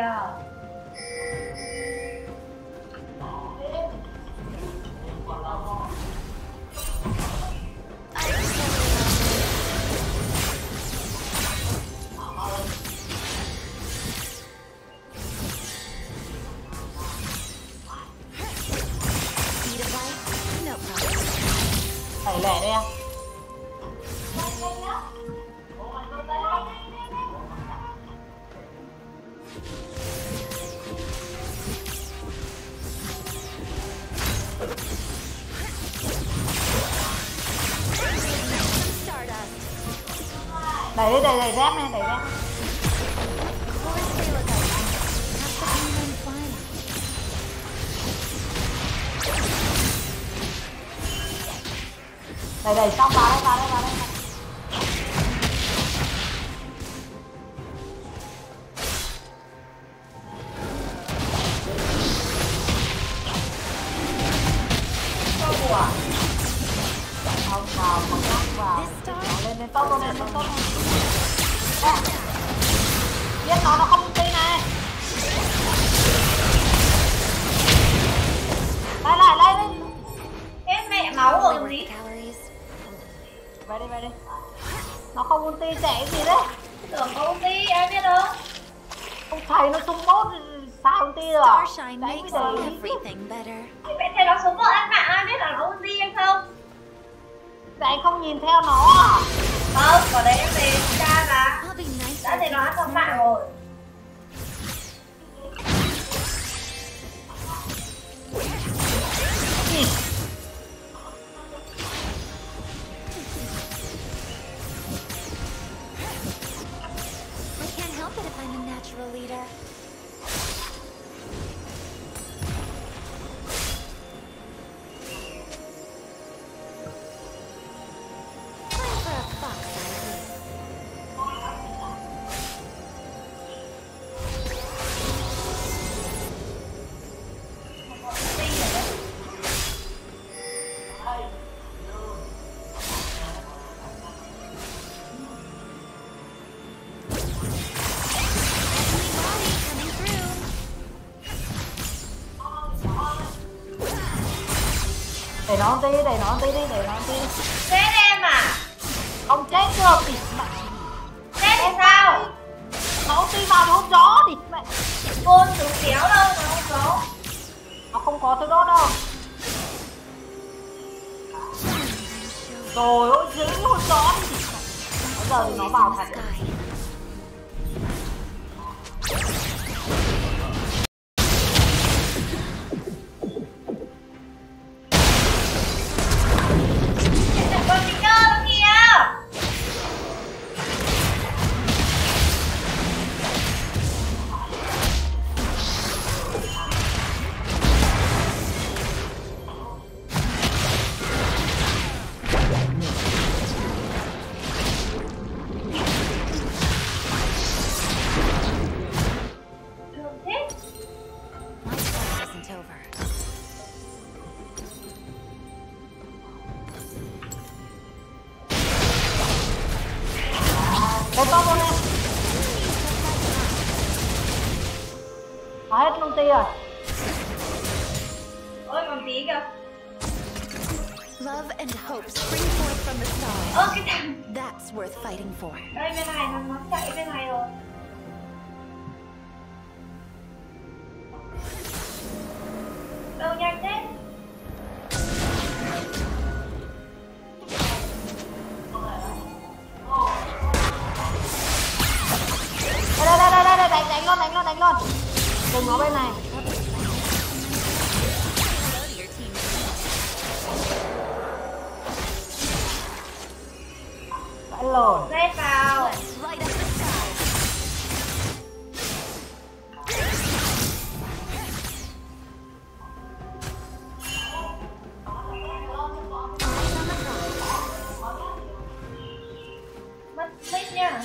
[SPEAKER 1] kìa.
[SPEAKER 2] Phải lẻ đây à? Đẩy đi, đẩy dép này, đẩy dép. Đẩy xong vào đây. Không vào, không nhắc vào. Lên tốt luôn, lên tốt luôn. Giết nó không ulti này. Đây.
[SPEAKER 1] Hết mẹ máu rồi còn gì.
[SPEAKER 2] Về đi. Nó không ulti chạy gì đấy.
[SPEAKER 1] Tưởng có ulti, ai biết đâu.
[SPEAKER 2] Không thầy nó sung bốt sao ulti được.
[SPEAKER 4] Starshine makes everything better.
[SPEAKER 1] Mẹ thấy nó sống vợ ăn mạng, ai biết là nó ulti hay không?
[SPEAKER 2] Tại anh không nhìn theo nó à?
[SPEAKER 1] Không, ở đây em về ra là
[SPEAKER 4] I'll be nice.
[SPEAKER 1] đã thấy nó ăn xong mạng rồi.
[SPEAKER 4] I can't help it if I'm a natural leader. Time for a fox idea. Coming through.
[SPEAKER 2] Để nó ulti đi.
[SPEAKER 1] Chết em à?
[SPEAKER 2] Không chết được thì mẹ.
[SPEAKER 1] Chết thì sao?
[SPEAKER 2] Nó ulti vào thì hút gió đi mẹ.
[SPEAKER 1] Côn xuống kéo đâu, nó không có.
[SPEAKER 2] Nó không có thứ đó đâu. Trời ơi, dễ hút gió đi. Bây giờ thì nó vào thật.
[SPEAKER 4] Sky.
[SPEAKER 1] Chết được con Tinker đâu kìa. Thương thế.
[SPEAKER 4] My fight isn't over.
[SPEAKER 2] Để con luôn em. Nó hết ulti rồi.
[SPEAKER 1] Ôi còn tí kìa.
[SPEAKER 4] Love and hope spring forth from the stars.
[SPEAKER 1] Ơ cái thằng.
[SPEAKER 4] That's worth fighting for.
[SPEAKER 1] Đây bên này nó chạy bên này rồi. Đâu nhanh thế?
[SPEAKER 2] Đây, đánh luôn. Đừng nó bên này.
[SPEAKER 4] Hello to your team.
[SPEAKER 2] Vãi lồi.
[SPEAKER 1] Rết vào.
[SPEAKER 4] Let's light up the sky. Eyes on the prize.
[SPEAKER 1] Mất mít nha.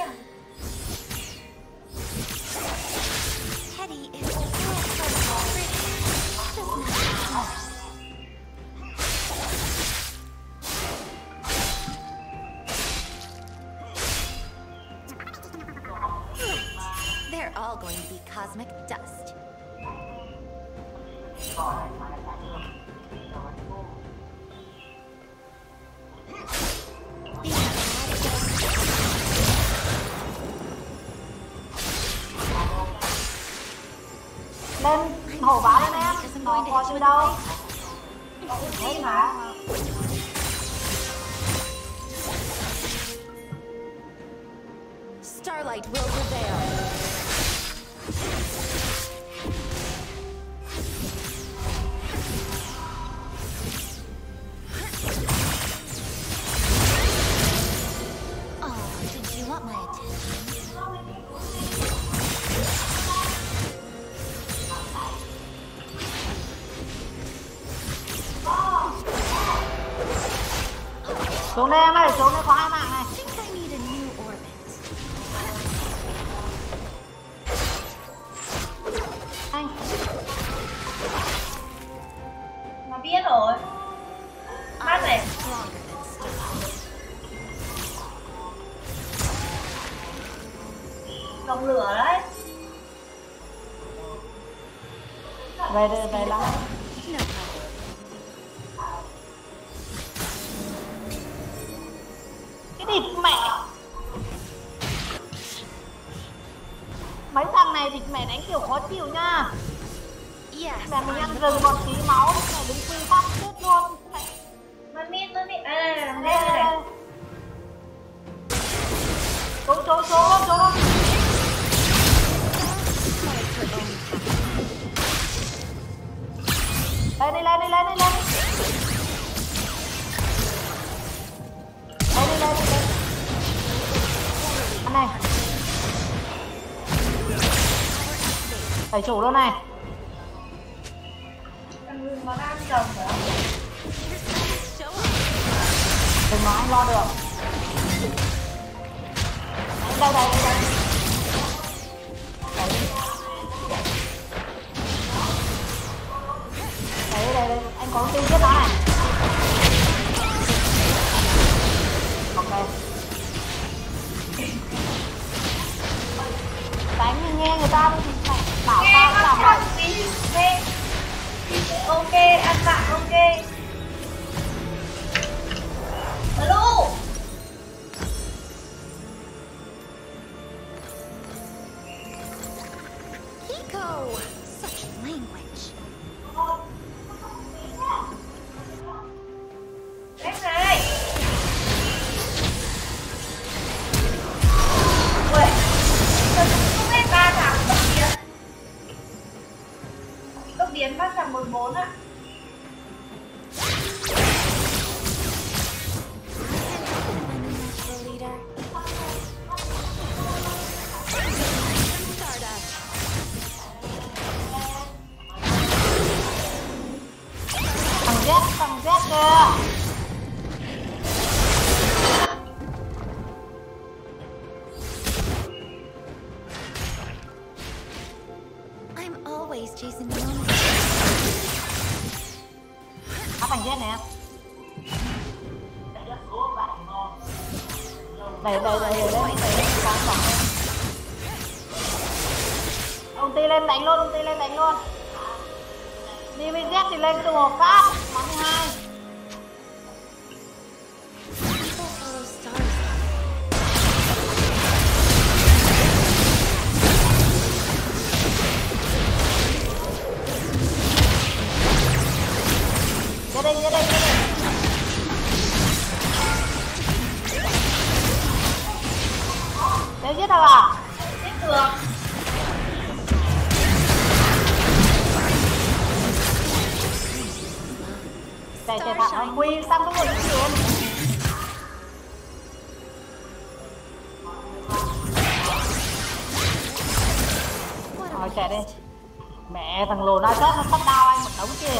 [SPEAKER 4] Teddy is so pretty. Just not. They're all going to be cosmic dust.
[SPEAKER 2] Lên hổ báo lên em, nó có gì đâu. Đấy mà.
[SPEAKER 4] Starlight will prevail. Oh, did you want my attention?
[SPEAKER 2] Xuống đây em ơi, xuống đây có 2 mạng này.
[SPEAKER 4] I think I need a new orbit.
[SPEAKER 2] Anh.
[SPEAKER 1] Nó biết rồi. Mát này.
[SPEAKER 4] Stronger than Starlight.
[SPEAKER 1] Dòng lửa đấy.
[SPEAKER 2] Về đây, về lắm.
[SPEAKER 4] No problem.
[SPEAKER 2] Cái địt mẹ. Mấy thằng này địt mẹ đánh kiểu khó chịu nha.
[SPEAKER 4] Yes,
[SPEAKER 2] Mẹ mình ăn
[SPEAKER 4] I'm
[SPEAKER 2] rừng một tí máu, mẹ đứng phi phát chết luôn. Mẹ.
[SPEAKER 1] Nó biết. À, đây này.
[SPEAKER 2] Trốn. Lên đi. Lên đi. Anh này. Tẩy chủ luôn này.
[SPEAKER 1] Thằng Hưng nó đang rồng nữa.
[SPEAKER 2] Đừng nói anh lo được. Đây. Đây. Anh có tin chết nó này. Ok. Đánh nghe người ta mẹ bảo tao làm vậy.
[SPEAKER 1] Nghe. Ok, ăn bạn ok. Alo.
[SPEAKER 4] Hiko. Such language.
[SPEAKER 1] Em này. Ui. Sao không hết 3 thằng tốc biến. Tốc biến bắt thằng 14 ạ.
[SPEAKER 4] Natural leader. Stardust.
[SPEAKER 2] Thằng Z kìa.
[SPEAKER 4] I'm always chasing the moment.
[SPEAKER 2] Thằng Z nè. Đây. Ông Ti lên đánh luôn. Đi với Z thì lên từ một phát. 82.
[SPEAKER 4] People follow stars.
[SPEAKER 2] Ra đây. Đấy giết được à?
[SPEAKER 1] Giết được.
[SPEAKER 2] Chạy thẳng Quy sang có người chuyển. Rồi chạy đi. Mẹ thằng lùn nó chết nó sắp đau anh một đống tiền.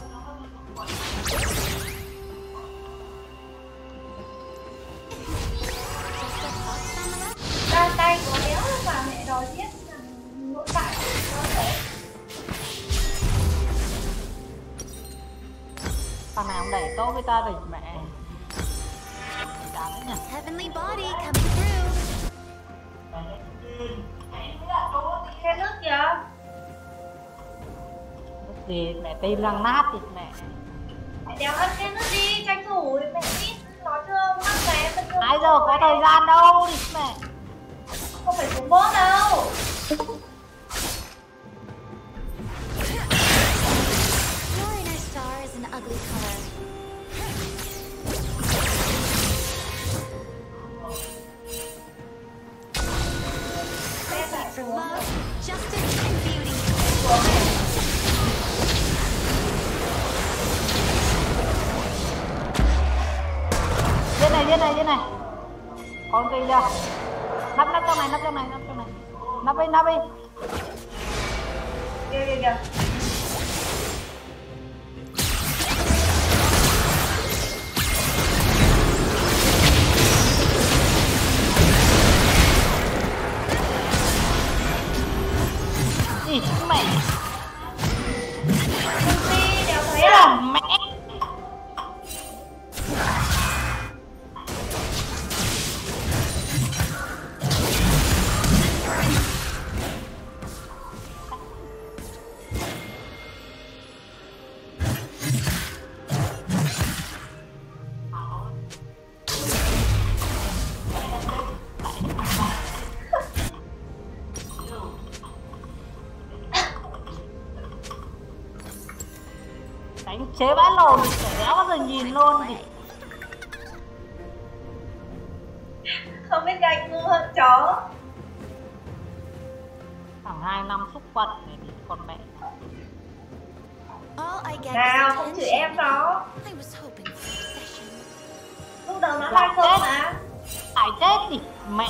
[SPEAKER 1] Ra tay có đéo và mẹ đòi giết thằng nội tại.
[SPEAKER 2] Thằng nào cũng đẩy tốt với ta rồi mẹ. Chán nhỉ.
[SPEAKER 4] Heavenly body coming through.
[SPEAKER 2] Thì mẹ tim đang nát thì mẹ.
[SPEAKER 1] Mẹ đéo ăn cái nước đi, tranh thủ mẹ ít nói chưa mắc mẹ phân thương.
[SPEAKER 2] 2 giờ có thời gian đâu đi mẹ.
[SPEAKER 1] Không phải xuống bốt đâu.
[SPEAKER 4] Your star is an ugly color. For love, justice, and beauty.
[SPEAKER 2] Dưới này. Con kia chưa? Nắp trong này. Nắp đi.
[SPEAKER 1] Kìa.
[SPEAKER 2] Ý, mẹ.
[SPEAKER 1] Đi, đéo thấy à?
[SPEAKER 2] Mẹ. Đánh chế vãi lồn thì đéo bao giờ nhìn luôn thì.
[SPEAKER 1] Không biết gạch ngu hơn chó.
[SPEAKER 2] Khoảng 2 năm xúc vật này thì còn mẹ.
[SPEAKER 4] All I get
[SPEAKER 1] Nào,
[SPEAKER 4] is
[SPEAKER 1] không chửi
[SPEAKER 4] attention.
[SPEAKER 1] em đó.
[SPEAKER 4] I was hoping for possession.
[SPEAKER 1] Lúc đầu nó like không mà.
[SPEAKER 2] Phải chết đi mẹ.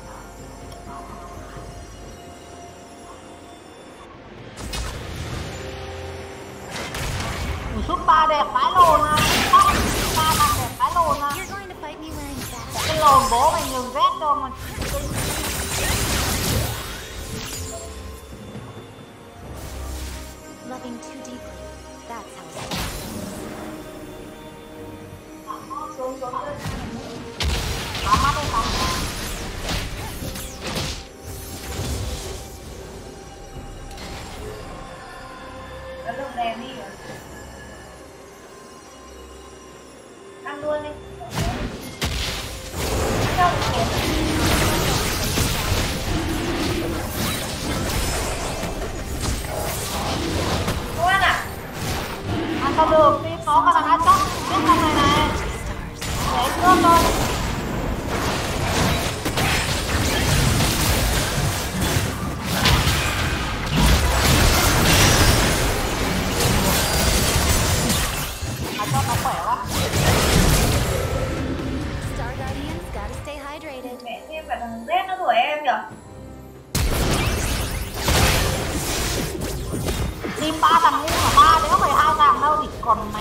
[SPEAKER 2] Sút ba đẹp vãi lồn à. Sút ba thằng đẹp vãi lồn à.
[SPEAKER 4] You're going to fight me wearing that?
[SPEAKER 2] Cái lồn bố mày nhường rét cho mà.
[SPEAKER 4] Loving too deeply. That's how it's
[SPEAKER 1] Xuống.
[SPEAKER 2] Bám mắt đi bám.
[SPEAKER 1] Nó lồng đèn đi rồi. Ăn luôn đi. Không, kiếm. Không ăn à?
[SPEAKER 2] Ăn sao được, đi có cái thằng ăn chóc. Biết thằng này này. Để cướp thôi. Ăn chóc nó khỏe quá.
[SPEAKER 4] Star Guardians gotta stay hydrated.
[SPEAKER 1] Mẹ thêm cả thằng Z nó đuổi em nhở?
[SPEAKER 2] Team 3 thằng ngu mà 3 đéo 12 thằng đâu thì còn mẹ.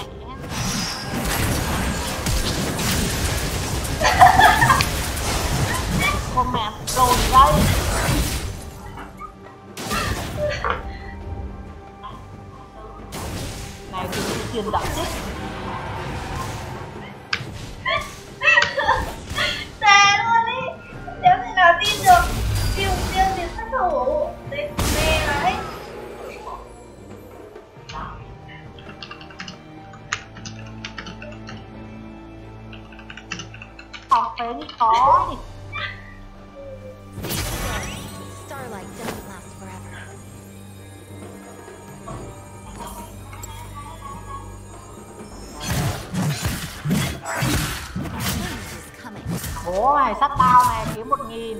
[SPEAKER 2] Con mẹ đồ gì đây? Này thì tiền đạo chết.
[SPEAKER 1] Tè luôn đi. Nếu thì nào tin được tiêu diệt sát thủ. Đây mẹ đấy.
[SPEAKER 2] Học phế như có thì
[SPEAKER 4] Starlight doesn't last forever. Change is coming.
[SPEAKER 2] bố mày sắt tao này kiếm 1.000.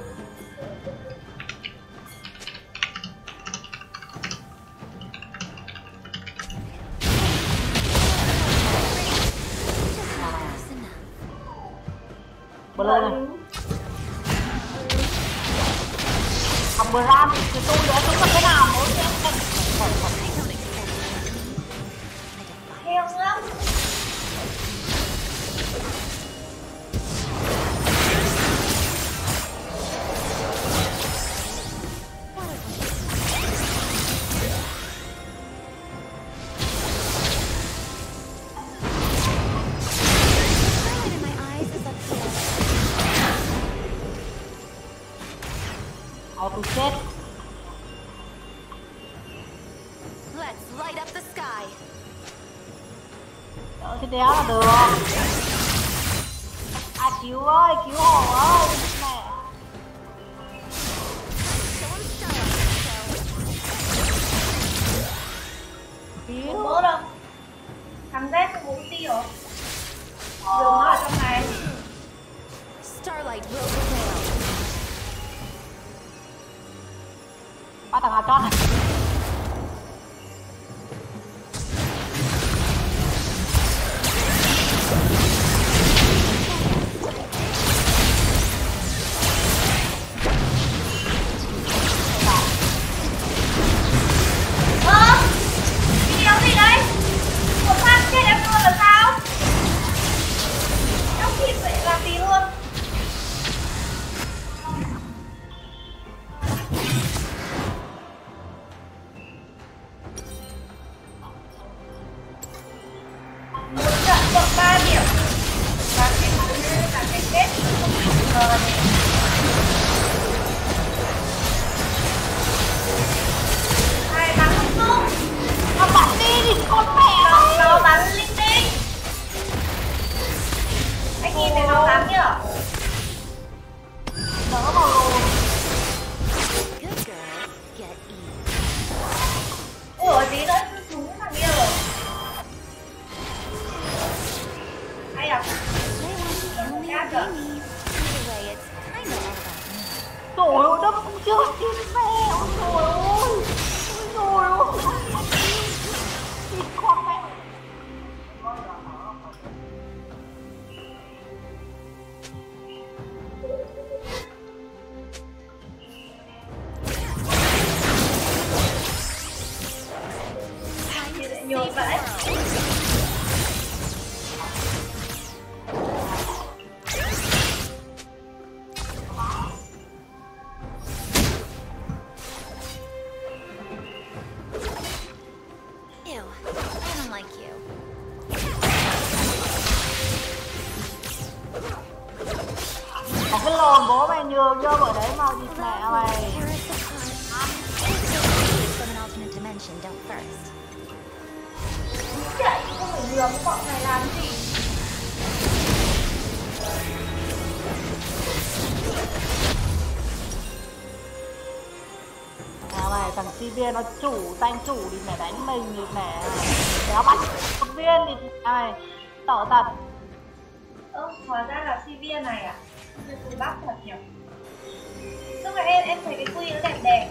[SPEAKER 2] Blue này. Thằng Bram thì tôi nữa chúng là cái nào mỗi em
[SPEAKER 1] Heo lắm.
[SPEAKER 2] tôi chết.
[SPEAKER 4] Let's light up
[SPEAKER 2] cái đéo là được. Ai cứu ơi, cứu hộ ơi mẹ.
[SPEAKER 1] Không bớt đâu. Thằng Z không có ulti rồi. Đường nó ở trong này.
[SPEAKER 4] Starlight will prevail.
[SPEAKER 2] Bắt thằng nào chót này.
[SPEAKER 1] Cái đéo gì đấy? Một phát chết em luôn là sao? Đéo kịp vậy làm gì luôn. Một trận cộng 3 điểm. Và cái kết không ngờ này. Ai bắn không không?
[SPEAKER 2] Nó bắn đi thì con mẹ ơi.
[SPEAKER 1] Nó bắn linh tinh. Anh nhìn thấy nó bắn nhở?
[SPEAKER 2] Đỡ vào lùn.
[SPEAKER 4] Good girl, get eaten.
[SPEAKER 1] Ủa tí nữa trúng thằng kia rồi. Hay à?
[SPEAKER 4] They want to only
[SPEAKER 1] Cat
[SPEAKER 4] obey
[SPEAKER 1] à?
[SPEAKER 4] me. Either way, it's kind of all about me.
[SPEAKER 2] Trời ơi, đâm cũng chưa chết mẹ. Ôi trời ơi. Ôi trời ơi. Chết con mẹ.
[SPEAKER 1] Thì lại nhồi vậy.
[SPEAKER 4] Ew, I don't like you.
[SPEAKER 2] Có cái lồn bố mày nhường vô bởi đấy mà địt mẹ mày.
[SPEAKER 4] Paris apart. It's from an alternate dimension dealt first.
[SPEAKER 1] Chạy không phải lừa với bọn này làm gì.
[SPEAKER 2] À mày, thằng chi viên nó danh chủ thì mẹ đánh mình thì mẹ đéo bắt một viên thì mày tở thật.
[SPEAKER 1] Hóa ra là CV này à? Như cùi bắp thật nhỉ? Lúc nãy em thấy cái quy nó đẹp đẹp.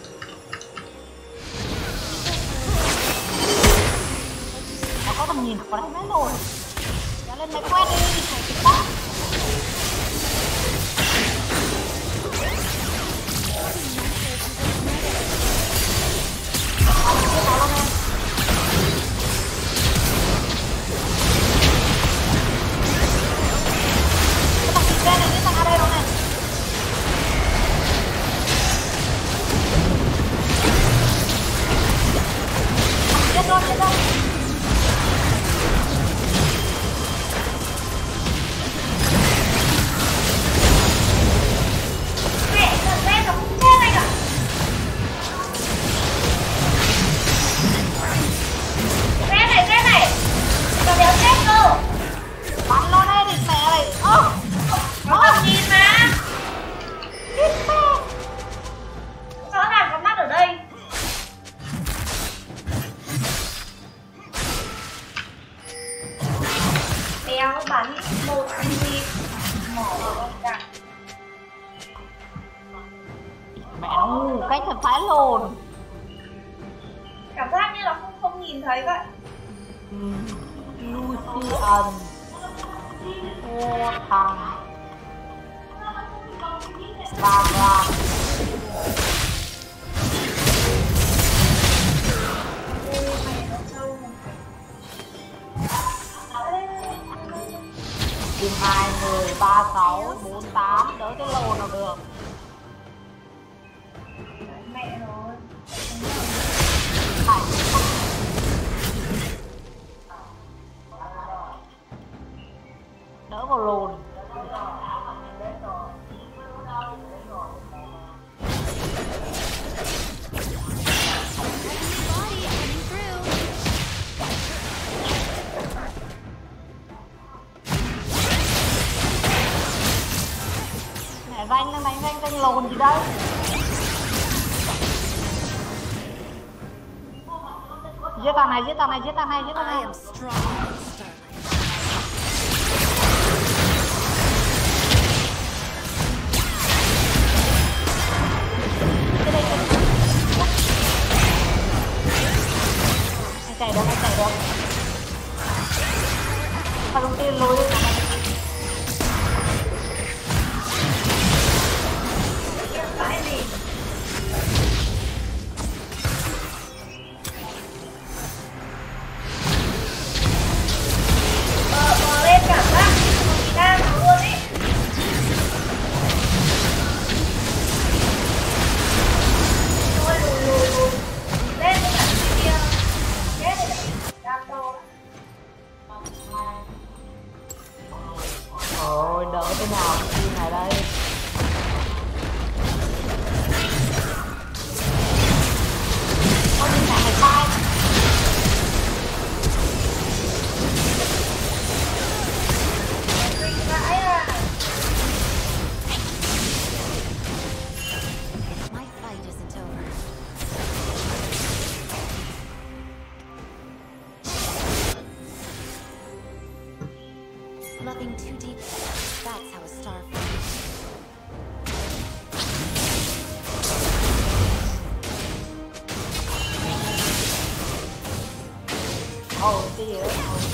[SPEAKER 2] Nó có tầm nhìn có đánh mấy rồi. Nó lên máy quét đi, phải cái tóc.
[SPEAKER 1] Mẹ, thằng Z nó cũng chết anh ạ. Z này. Nó đéo chết cơ.
[SPEAKER 2] Bắn nó đây thì mẹ này.
[SPEAKER 1] Có tầm nhìn mà. Rõ ràng có mắt ở đây. Béo bắn một gì mỏ vào con cạn.
[SPEAKER 2] Mẹ nó ngu cách thật phái lồn.
[SPEAKER 1] Cảm giác như là không nhìn thấy vậy.
[SPEAKER 2] Lucian ô thằng vàng vàng tìm 2 người 36 48 đỡ cái lồn nào được.
[SPEAKER 1] Mẹ rồi.
[SPEAKER 2] Đỡ vào lồn. Cái danh nó đánh danh lồn gì đây? Giết thằng này.
[SPEAKER 4] I am strong, Starlight.
[SPEAKER 2] Anh chạy được. Phải dùng tiền lùi đi.
[SPEAKER 1] Phải gì? Bò lên cảm giác như đang luôn ý. Thôi lùi. Lên với cả kia. Chết rồi đấy. Đang to.
[SPEAKER 2] Ôi đỡ thế nào cái team này đây. Ôi team này phải sai.
[SPEAKER 4] My fight isn't over. Nothing too deep. That's how a star fights.
[SPEAKER 2] Ồ cái gì đó.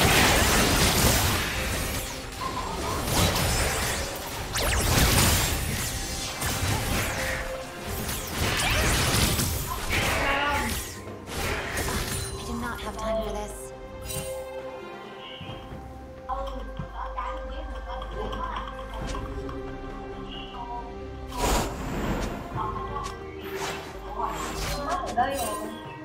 [SPEAKER 4] I do not have time for this.
[SPEAKER 1] Mất ở đây rồi.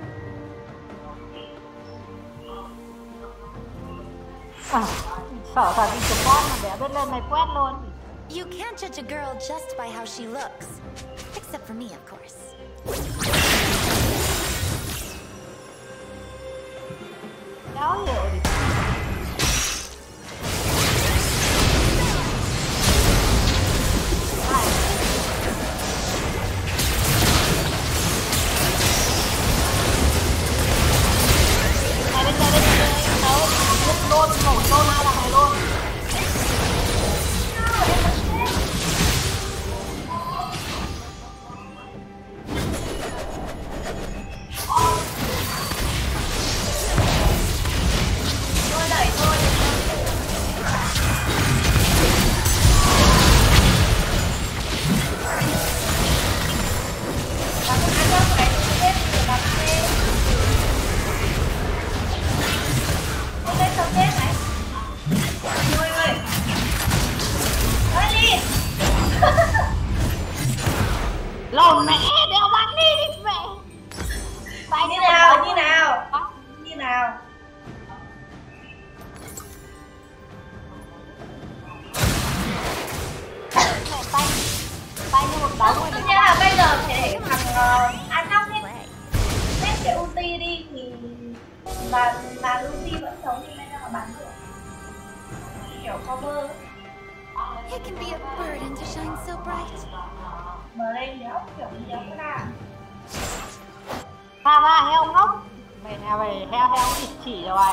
[SPEAKER 2] Sợ thật đi support mà để biết lên mày quét luôn.
[SPEAKER 4] You can't judge a girl just by how she looks. Except for me, of course.
[SPEAKER 2] Đéo hiểu gì. Luôn nổ luôn hai thằng này luôn.
[SPEAKER 1] Thôi đẩy thôi. Đặt cái góc này hết rồi đặt lên. Không lên tập hết này. Ôi ơi. Nói đi.
[SPEAKER 2] Lồn mẹ đeo bắn đi mẹ. Tay
[SPEAKER 1] Như
[SPEAKER 2] nó
[SPEAKER 1] nào? Như nào?
[SPEAKER 2] tay như một đống rồi.
[SPEAKER 1] Tức nghĩa là bây giờ phải để thằng A5 hết. Hết cái ulti đi thì và ulti vẫn sống như thế nào mà bắn được. Kiểu cover.
[SPEAKER 4] It can be a burden to shine so bright.
[SPEAKER 1] Mở lên đéo kiểu như đéo cái nào.
[SPEAKER 2] Ra heo ngốc. Mày nào về heo chỉ rồi.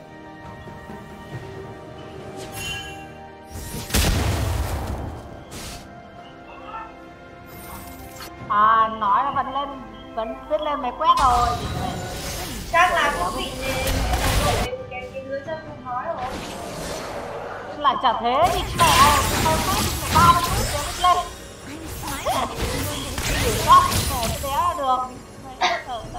[SPEAKER 2] Nói là vẫn viết lên mày quét rồi.
[SPEAKER 1] Chắc là cũng bị cái đứa chân không nói rồi.
[SPEAKER 2] Lại chả thế thì mẹ thôi quét 30 phút để viết lên. Chỉ góc mẹ té là được. Mày sợ thật.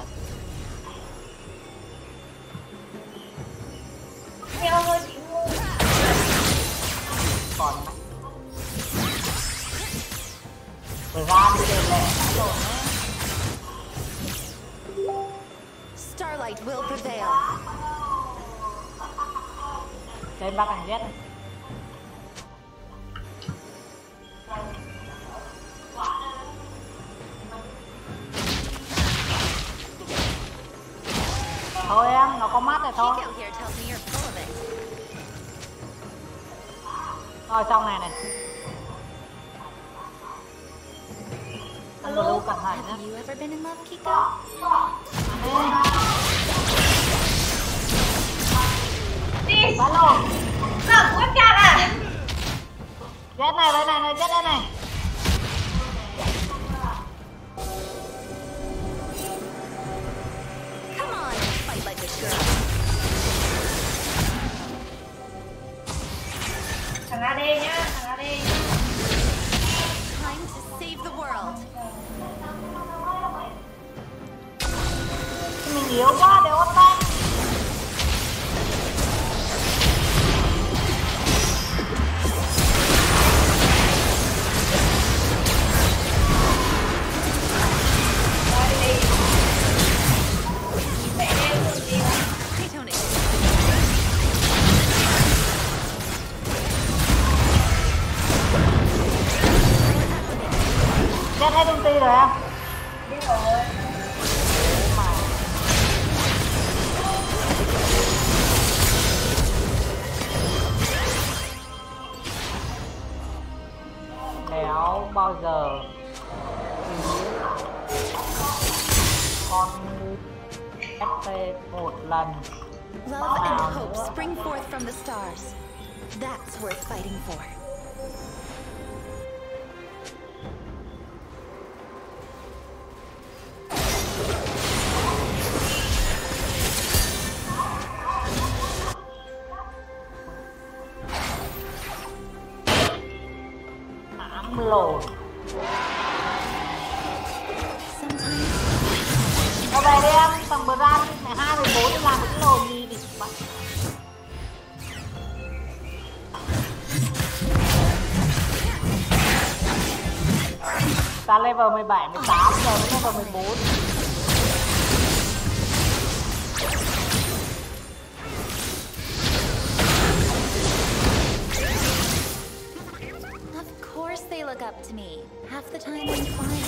[SPEAKER 1] Heo ơi chị ngu.
[SPEAKER 2] Còn mày rồi ra đi để lẹ rồi.
[SPEAKER 4] Starlight will prevail.
[SPEAKER 2] Lên ba thằng giết. Thôi em, nó có mắt rồi thôi.
[SPEAKER 4] Chico here tells me you're full of it.
[SPEAKER 2] Rồi xong này này. cẩn thận nhé.
[SPEAKER 4] Have you ever been in love, Kiko?
[SPEAKER 1] Đi.
[SPEAKER 2] Ba lô.
[SPEAKER 1] Lợn webcam à?
[SPEAKER 2] Jet này, bên này, jet đây này.
[SPEAKER 4] Come on, fight like a girl.
[SPEAKER 1] Thằng AD nhá, thằng AD nhá.
[SPEAKER 4] Time to save the world.
[SPEAKER 2] Mình yếu quá để ốt tay.
[SPEAKER 4] I don't expect
[SPEAKER 2] Jet hết công ty rồi em.
[SPEAKER 1] Biết rồi.
[SPEAKER 2] Đéo bao giờ con FP một lần.
[SPEAKER 4] love and hope spring forth from the stars. That's worth fighting for.
[SPEAKER 2] Ám lồn.
[SPEAKER 4] Sometimes
[SPEAKER 2] Ở đây đi em, tầng bờ ra này 214 đi làm một cái lồn gì thì bạn. Ta level 17, 18 giờ mới level 14.
[SPEAKER 4] of course they look up to me. Half the time I'm fine.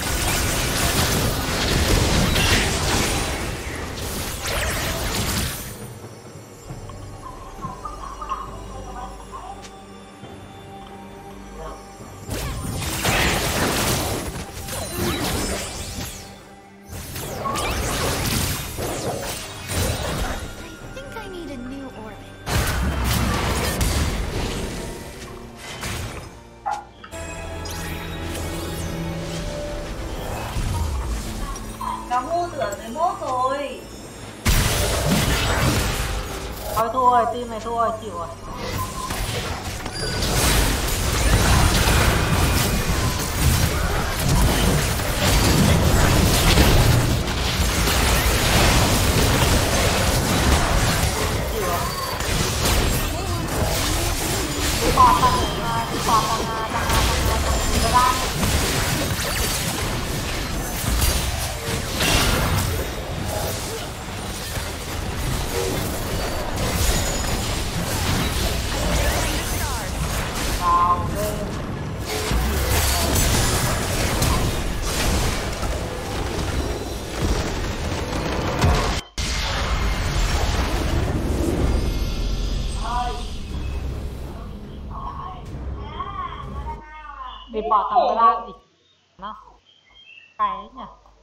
[SPEAKER 4] I think I need a new orbit.
[SPEAKER 1] Nó ngu tưởng tới mốt rồi.
[SPEAKER 2] Thôi thua rồi, team này thua rồi, chịu rồi. Chịu rồi. Đi bọt thằng ra. Vào game. Đi bỏ thằng ra thì nó cái nhỉ.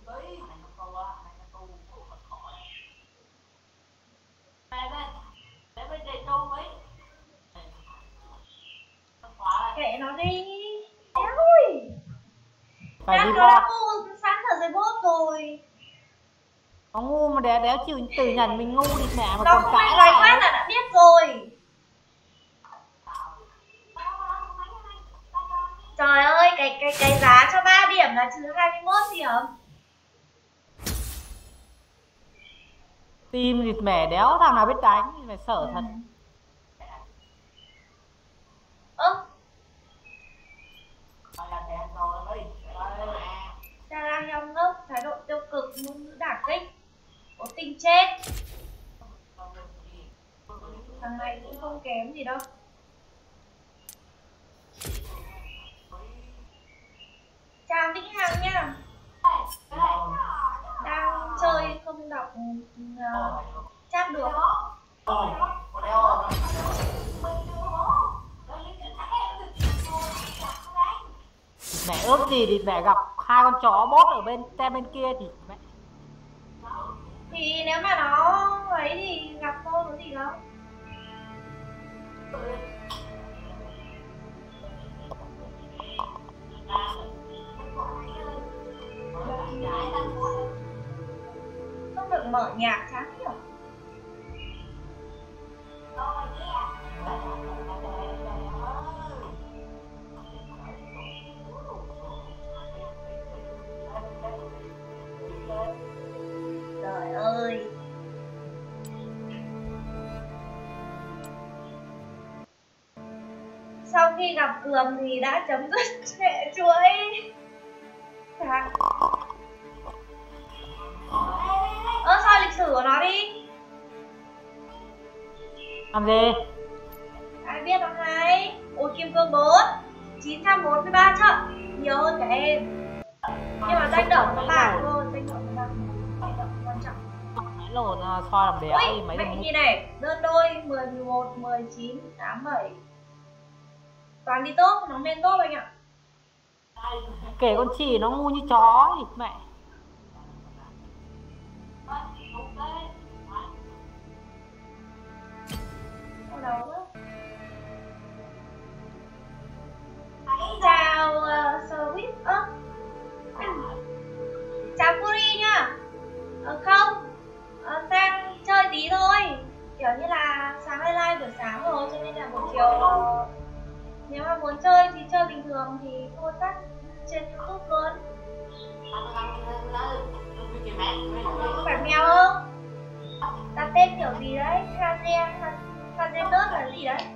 [SPEAKER 1] Kệ nó đi. Éo ơi.
[SPEAKER 2] Phải đi
[SPEAKER 1] Nó đã
[SPEAKER 2] bọt.
[SPEAKER 1] ngu sẵn ở dưới bốt rồi.
[SPEAKER 2] Nó ngu mà đéo chịu từ nhận mình ngu đi mẹ mà
[SPEAKER 1] Nó
[SPEAKER 2] còn
[SPEAKER 1] không
[SPEAKER 2] cãi
[SPEAKER 1] biết loay hoát
[SPEAKER 2] lại.
[SPEAKER 1] là đã biết rồi. Trời ơi, cái giá cho 3 điểm là trừ 21 điểm.
[SPEAKER 2] Team thịt mẻ đéo thằng nào biết đánh thì phải sợ thật.
[SPEAKER 1] Ơ, cha đang trong lớp thái độ tiêu cực ngôn ngữ đả kích. Có tình chết. Thằng này cũng không kém gì đâu. Chào Vĩnh Hằng nha. Đang chơi không đọc chat được.
[SPEAKER 2] Mẹ ước gì thì mẹ gặp 2 con chó bốt ở bên kia thì mẹ.
[SPEAKER 1] Thì nếu mà nó ấy thì gặp thôi có gì đâu. Không được mở nhạc chán nhỉ. Trời ơi. Sau khi gặp Cường thì đã chấm dứt hệ chuỗi. Chán. Soi lịch sử của nó đi.
[SPEAKER 2] Làm gì?
[SPEAKER 1] Ai biết không hay? Ôi kim cương 4 943 trận. Nhiều hơn cả em. Nhưng mà danh đỏ nó bảng thôi. Danh đỏ nó bảng. Danh đỏ quan trọng.
[SPEAKER 2] Máy lồn soi làm đéo
[SPEAKER 1] Ui,
[SPEAKER 2] mấy
[SPEAKER 1] mẹ
[SPEAKER 2] đồng.
[SPEAKER 1] nhìn này. Đơn đôi 10, 11, 19, 87. Toàn đi tốt, nó lên tốt anh ạ.
[SPEAKER 2] Kể con chỉ nó ngu như chó thì mẹ.
[SPEAKER 1] Ở đâu đó. Chào Swift. Chào Kuri nhá. Không, sang chơi tí thôi. Kiểu như là sáng nay live buổi sáng rồi cho nên là buổi chiều nếu mà muốn chơi thì chơi bình thường thì thôi tắt trên YouTube luôn. Có phải mèo không? Đặt tên kiểu gì đấy? Kazenus là gì đấy?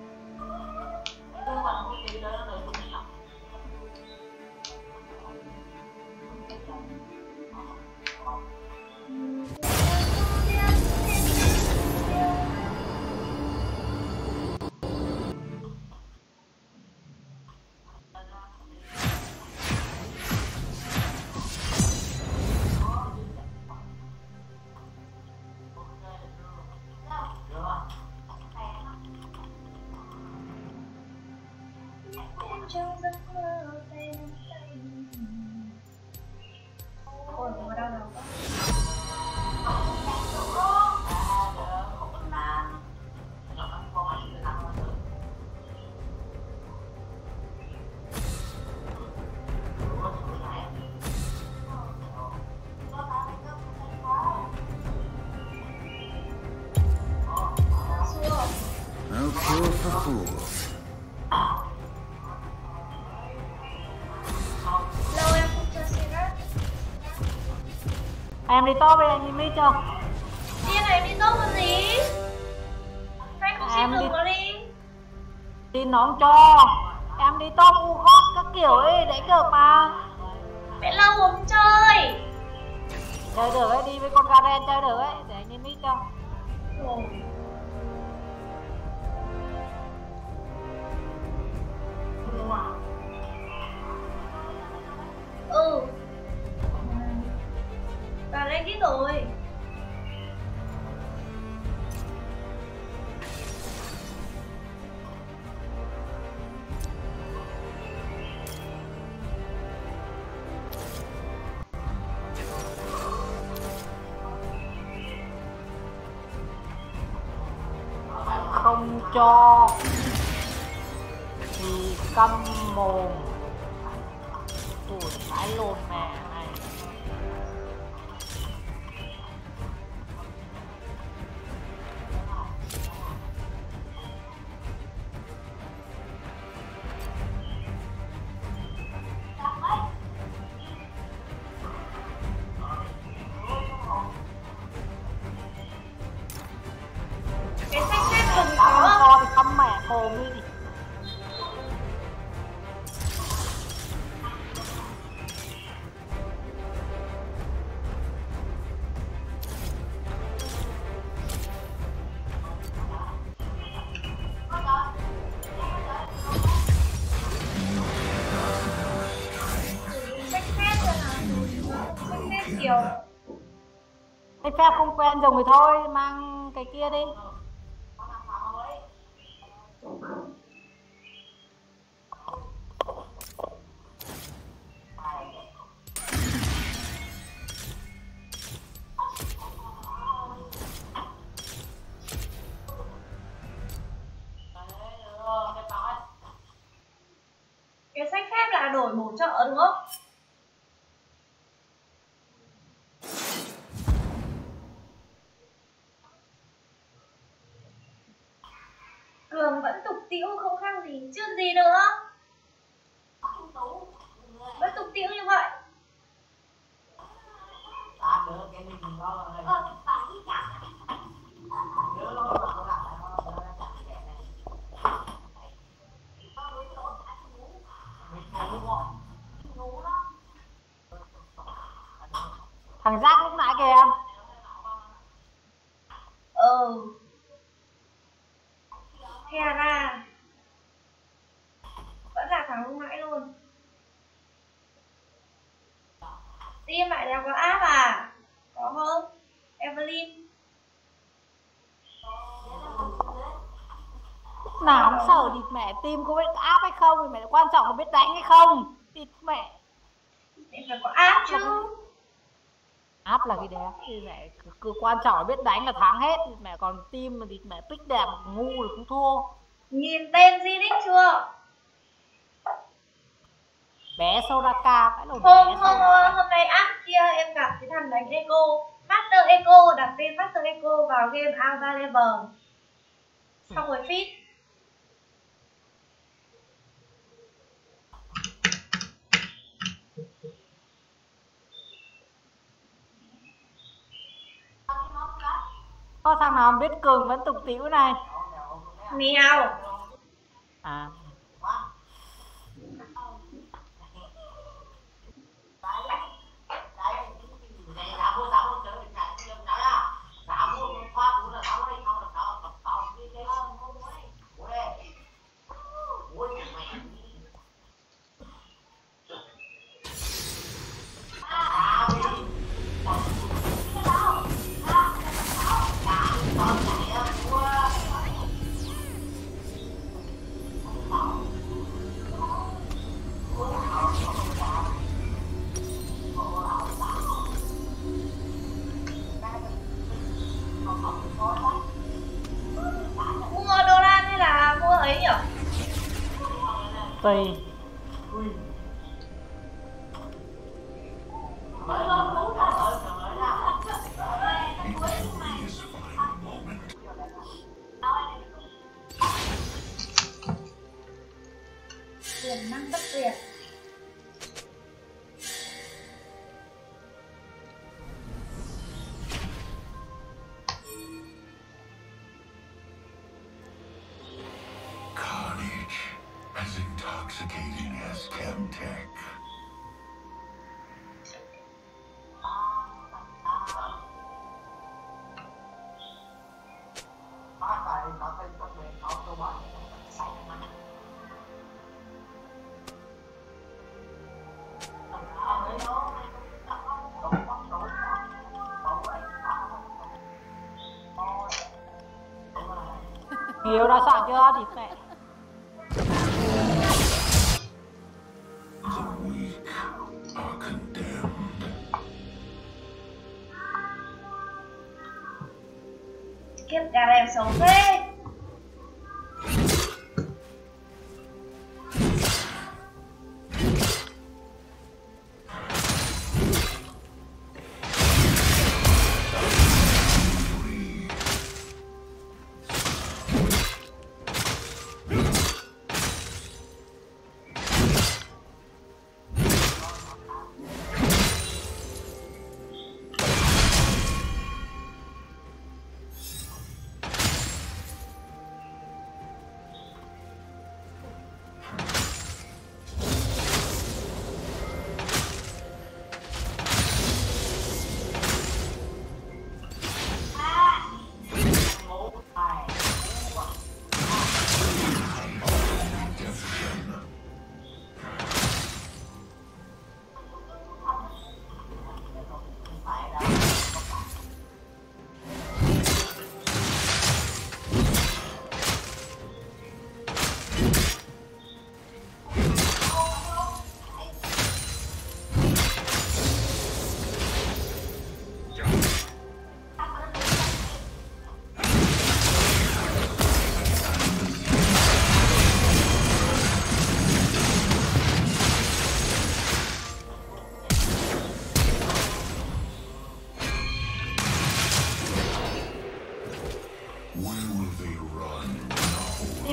[SPEAKER 1] Trong giấc mơ tay nắm tay. Ôi, mà đau đầu quá.
[SPEAKER 5] No cure for fools.
[SPEAKER 1] Lâu em không chơi Sirat.
[SPEAKER 2] Em đi top với anh Mít chưa?
[SPEAKER 1] Điên này đi tốt còn gì? Anh không xin được nó đi.
[SPEAKER 2] Tin nó không cho. Em đi top u hot các kiểu ấy đánh được mà.
[SPEAKER 1] Mẹ lâu rồi không chơi.
[SPEAKER 2] Chơi được ấy, đi với con Garen chơi được ấy, để anh Mít cho.
[SPEAKER 1] Ồ. Toàn anh biết rồi.
[SPEAKER 2] Không cho thì câm mồm. Ủa, cái lồn mẹ này.
[SPEAKER 1] Cái xanh xanh đừng có.
[SPEAKER 2] Cho thì câm mẹ mồm đi.
[SPEAKER 1] Xanh xanh rồi là xanh xanh kiểu.
[SPEAKER 2] Cái phép không quen dùng thì thôi, mang cái kia đi.
[SPEAKER 1] phép là đổi bổ trợ đúng không? Cường vẫn tục tĩu không khác gì, chứ gì nữa. Vẫn tục tĩu như vậy.
[SPEAKER 2] Thằng Jack lúc nãy kìa.
[SPEAKER 1] Hera vẫn là thằng lúc nãy luôn. Team lại đéo có áp à? Có không? Evelyn
[SPEAKER 2] Nào cũng sợ địt mẹ, team có biết áp hay không thì mẹ, quan trọng là biết đánh hay không. Địt mẹ.
[SPEAKER 1] phải có áp chứ.
[SPEAKER 2] Áp là cái đẹp thì mẹ, cứ quan trọng là biết đánh là thắng hết. Mẹ còn team mà địt mẹ pick đẹp ngu là cũng thua.
[SPEAKER 1] Nhìn tên Zinix chưa?
[SPEAKER 2] Bé Soraka phải là
[SPEAKER 1] hôm nay áp kia em gặp cái thằng đánh Echo, Master Echo, đặt tên Master Echo vào game Alpha Level. Xong rồi fit.
[SPEAKER 2] Có thằng nào biết Cường vẫn tục tĩu này.
[SPEAKER 1] Mèo.
[SPEAKER 2] À.
[SPEAKER 1] Mua Doran hay là mua ấy nhỉ?
[SPEAKER 2] Tùy.
[SPEAKER 1] Tiềm năng bất diệt.
[SPEAKER 5] Carnage, as intoxicating as Chemtech.
[SPEAKER 2] Hiểu đã soạn chưa địt mẹ.
[SPEAKER 5] The weak are condemned.
[SPEAKER 1] Kiếp gà đẹp xấu thế.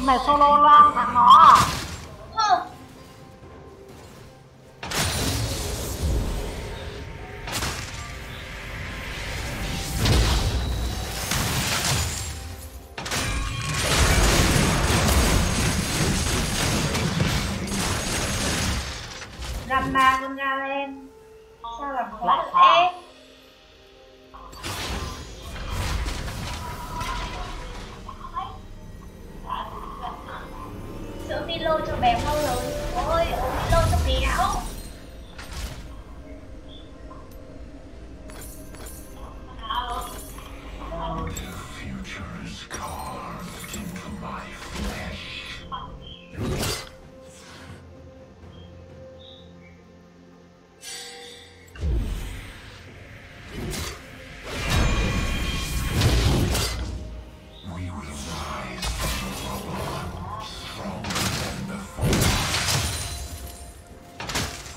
[SPEAKER 2] mày solo lan thằng nó à?
[SPEAKER 1] Không. Găm ba con Galen. Sao làm khó được em? Sữa Milo cho béo mau rồi. Ôi, Milo cho béo.
[SPEAKER 5] The future is carved into my flesh. We will rise from the rubble, stronger than before.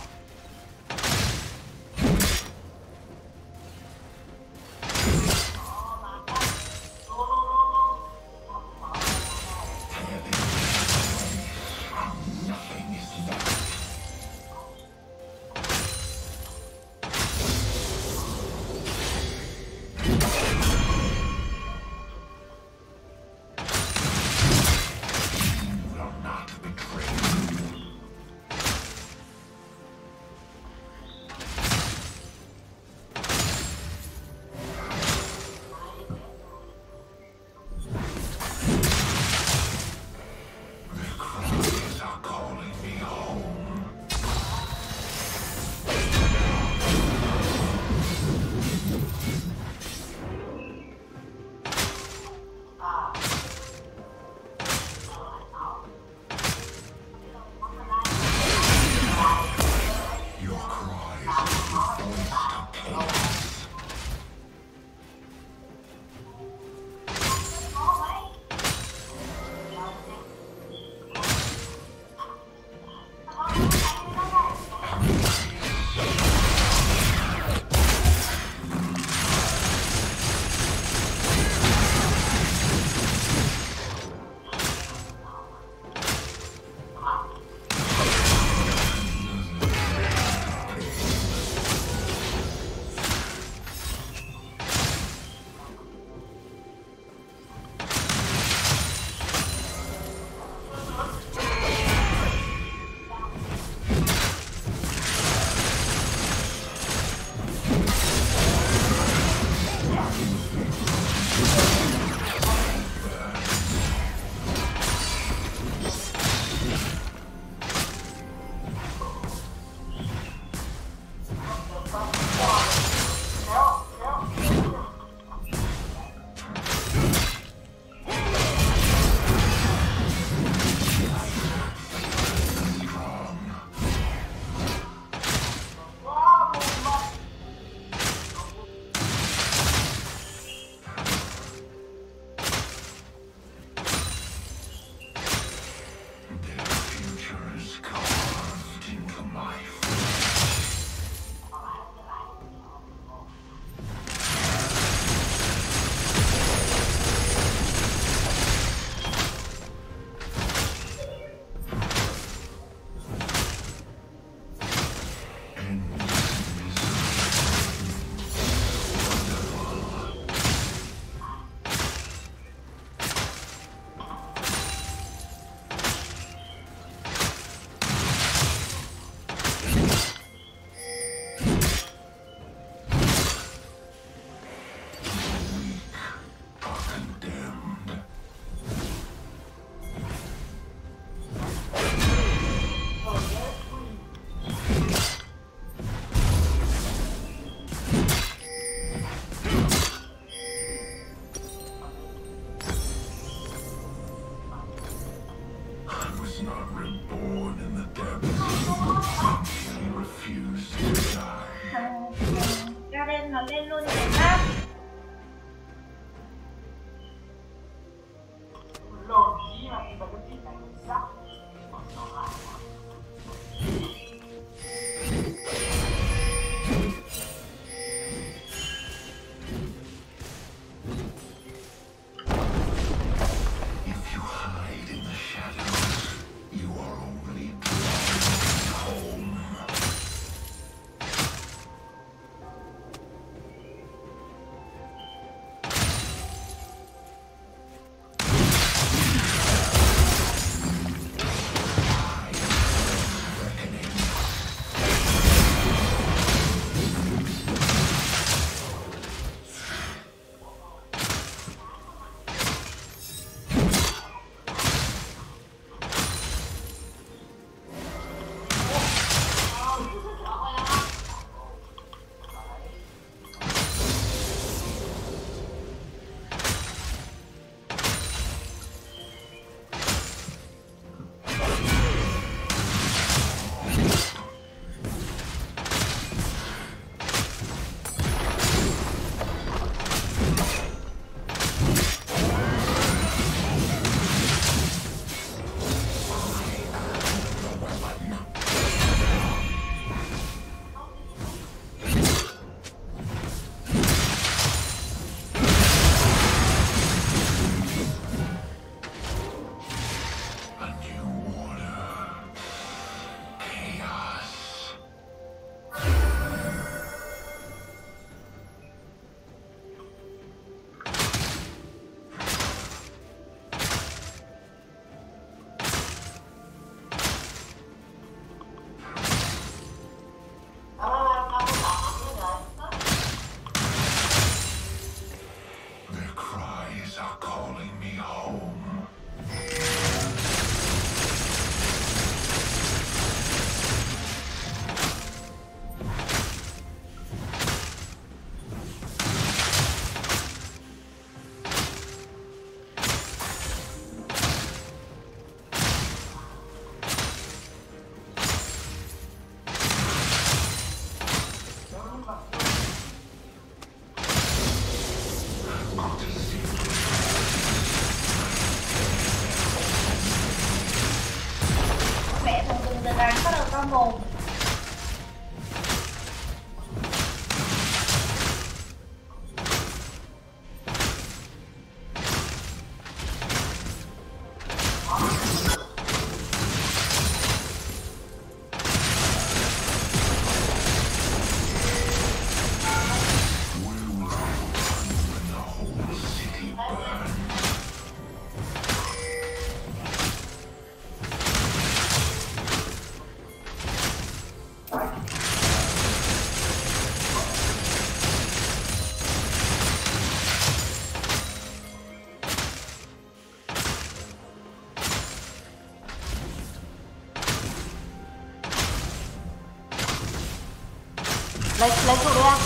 [SPEAKER 2] Lấy trụ đi em.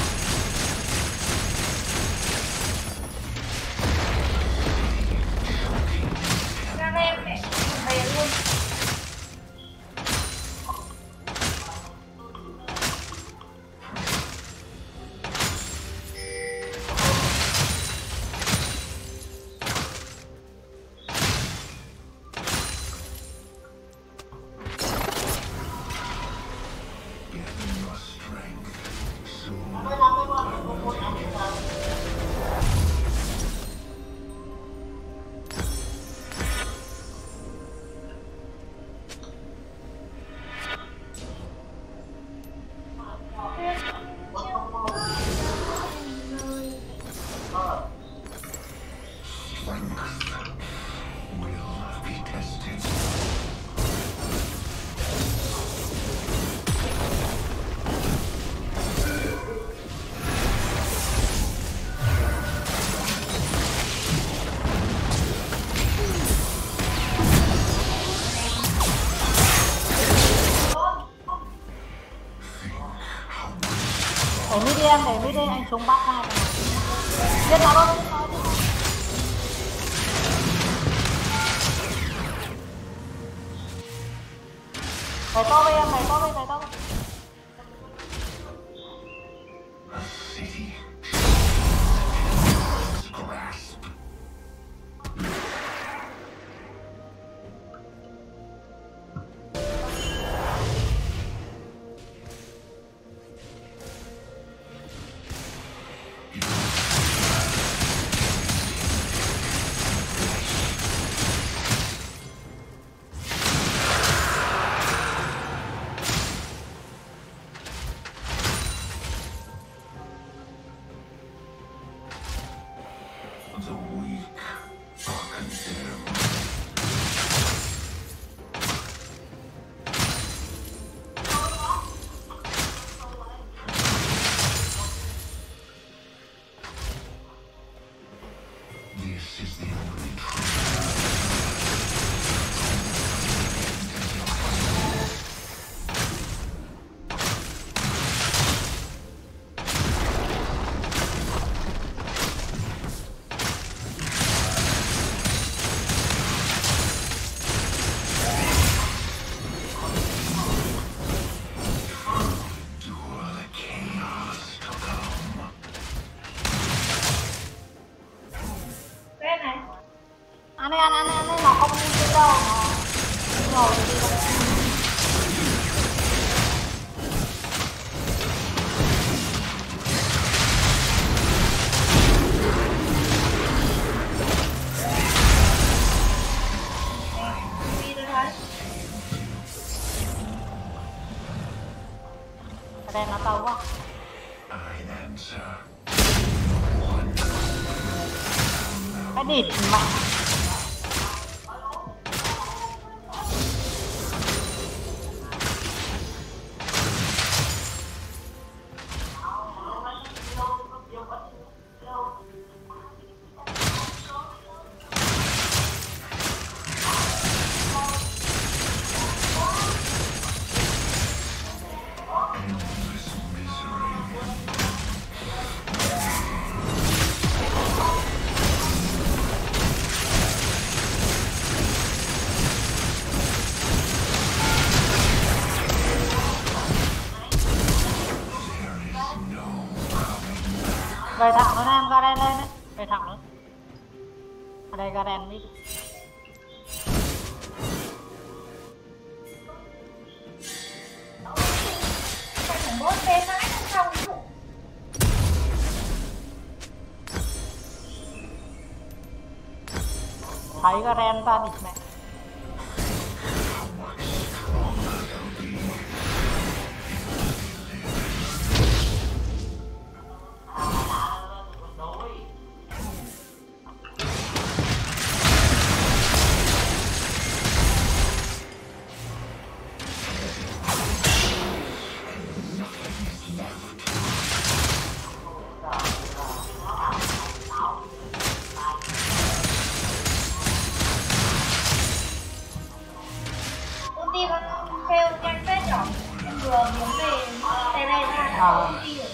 [SPEAKER 1] Garen mẹ về luôn.
[SPEAKER 2] Để mid đi, anh xuống bắt hai này. Giết nó luôn. Đẩy to với em, đẩy to với.
[SPEAKER 5] The weak are condemned. This is the only truth.
[SPEAKER 2] Anh ấy nó không đi đâu, nó ngồi đi đâu. Ở đây nó tàu quá. Cái địt mẹ. Về thẳng luôn em, Garen lên đấy. Về thẳng luôn. Ở đây Garen mid.
[SPEAKER 1] Thằng boss bên mãi không xong.
[SPEAKER 2] Thấy Garen ra địt mẹ.
[SPEAKER 1] Fail nhanh phết nhở. Em vừa muốn về tele ra đã ulti rồi.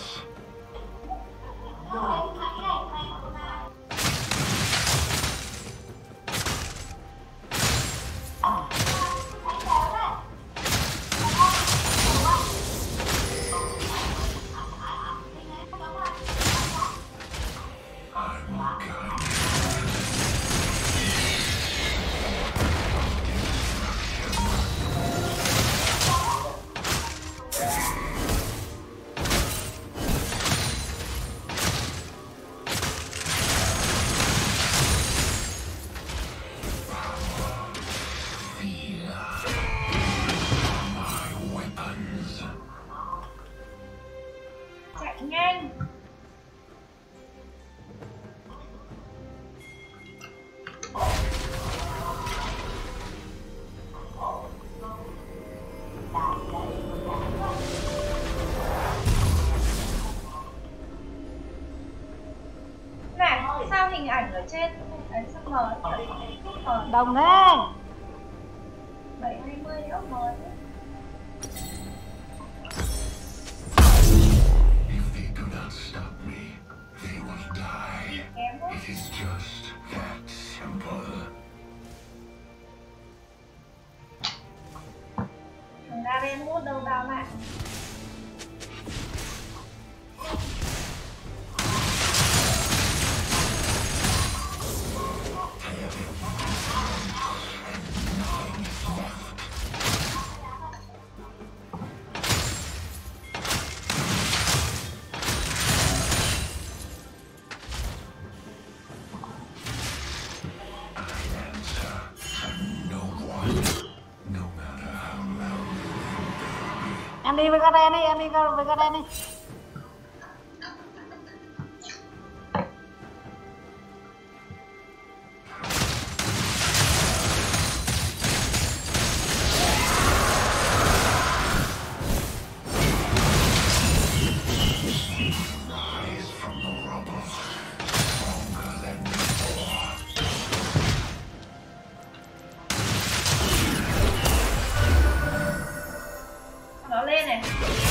[SPEAKER 1] chạy nhanh. Này, sao hình ảnh ở trên sao mờ mờ
[SPEAKER 2] Đồng thế.
[SPEAKER 1] 720 nữa mờ.
[SPEAKER 5] If they do not stop me, they will die.
[SPEAKER 1] Kém quá.
[SPEAKER 5] It is just that simple.
[SPEAKER 1] Thằng Garen hút đâu tao mà.
[SPEAKER 2] Em đi với Garen đi, em đi với Garen đi.
[SPEAKER 5] Rise from the rubble, stronger than before.
[SPEAKER 1] Nó lên này.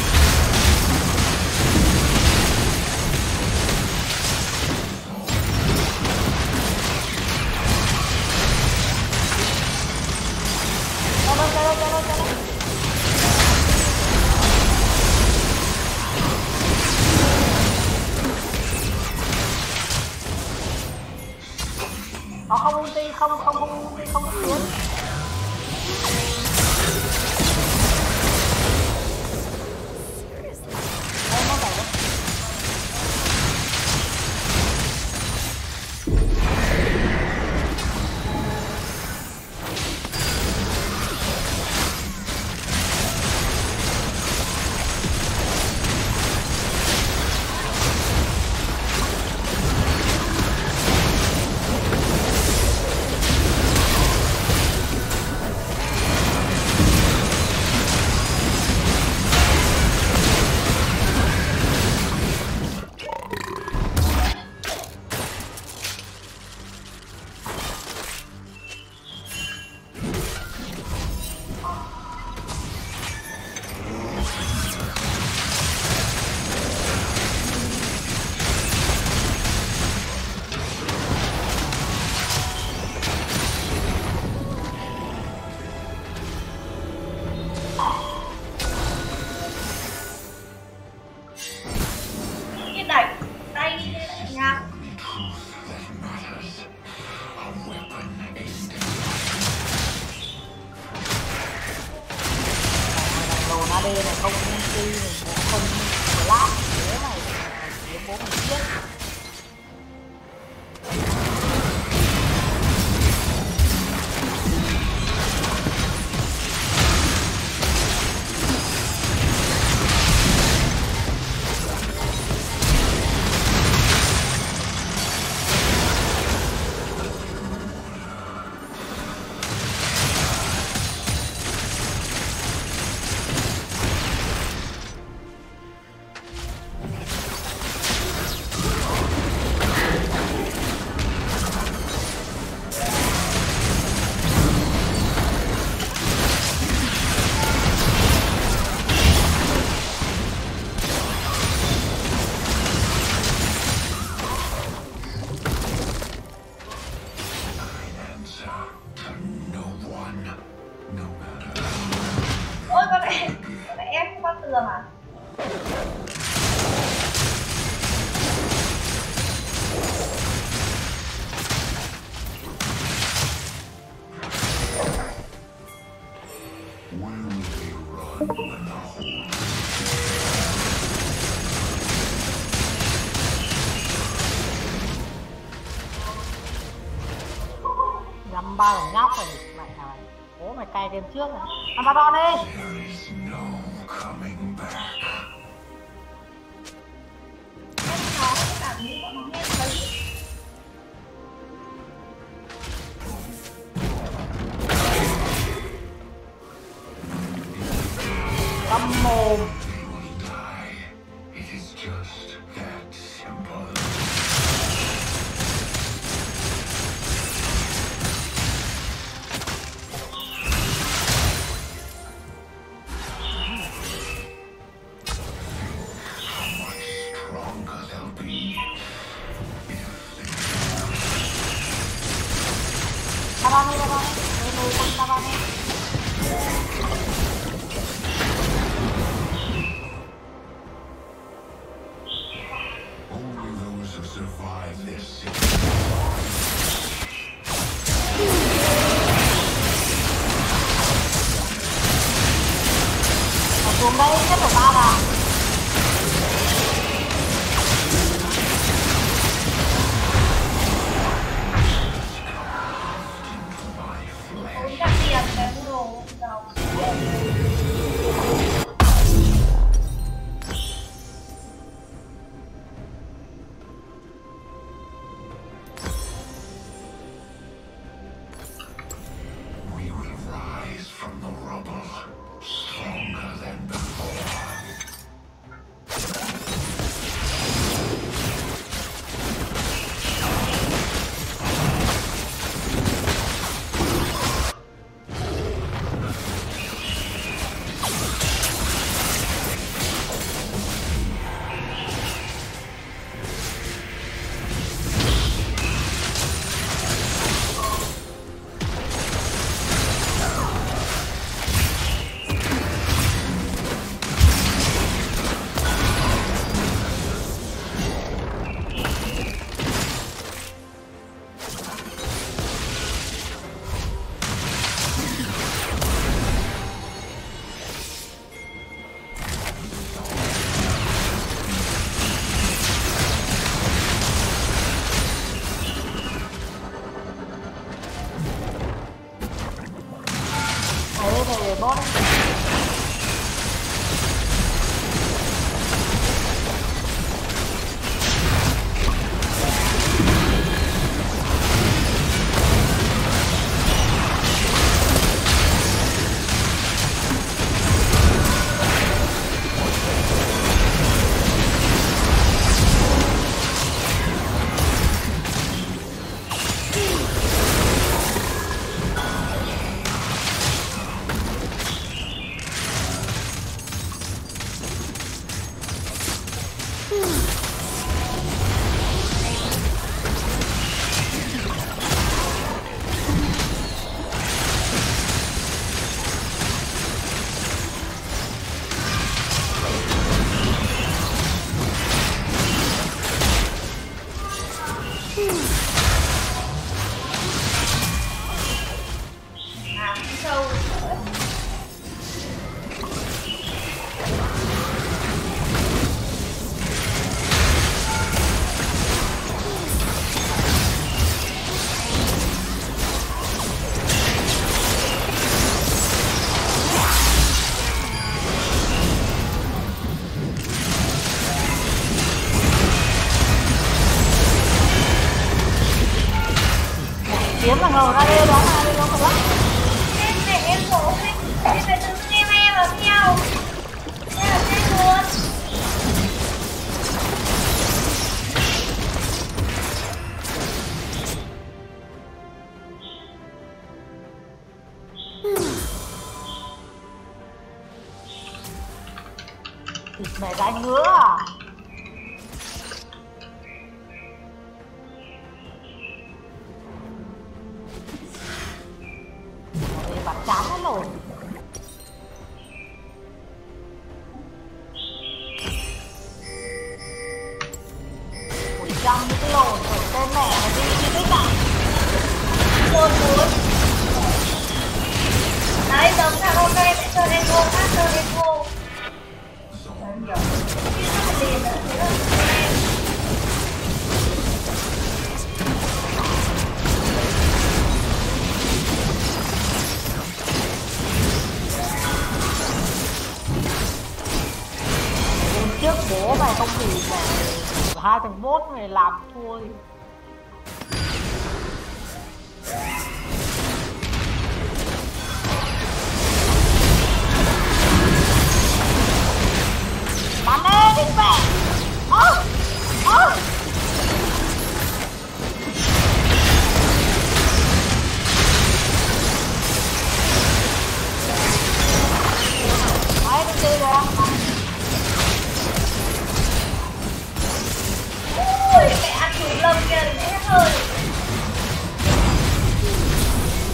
[SPEAKER 2] Nó không ulti, không ulti, không tiến. Nó phải đó.
[SPEAKER 1] Cái đẩy tay đi nha.
[SPEAKER 5] Only truth that matters. A weapon aimed at
[SPEAKER 2] Đồ AD này không ulti này, không flash thế này, kiếm bố mình chết.
[SPEAKER 1] Ôi con này em không qua tường à?
[SPEAKER 5] Where will they run when the whole
[SPEAKER 2] Dăm ba lần nhóc rồi mày hả? Bố mày cay game trước này. Ăn Baron đi.
[SPEAKER 5] there is no coming back.
[SPEAKER 2] Davani, Davani.
[SPEAKER 5] Only those who survive this
[SPEAKER 2] Xuống đây nhất của ba là
[SPEAKER 1] uống cà tiền cái đồ giàu.
[SPEAKER 5] we will rise from the rubble, stronger than before.
[SPEAKER 2] để bot ấy. Kiếm là ngầu ra đây đó mà đây nó không lắm.
[SPEAKER 1] Em để em bổ em phải tự dưng em vào nhau. Đây là chết luôn.
[SPEAKER 2] Thịt mẹ gái ngứa à? Bạn chán hết rồi. Ủa trong những cái lồn ở tên mẹ nó đi chi tích à?
[SPEAKER 1] Lồn 4. Đấy giống thằng ok sẽ cho lên vô phát cho lên vô. Đấy kiểu khi nó phải liền nữa thế là em.
[SPEAKER 2] Trước bố mày không bị mẹ 2 thằng bốt mày làm thua thì bắn đi đi mẹ. Đấy, đi rồi em.
[SPEAKER 1] Ui, mẹ ăn thú lông kìa, mẹ hết hơi.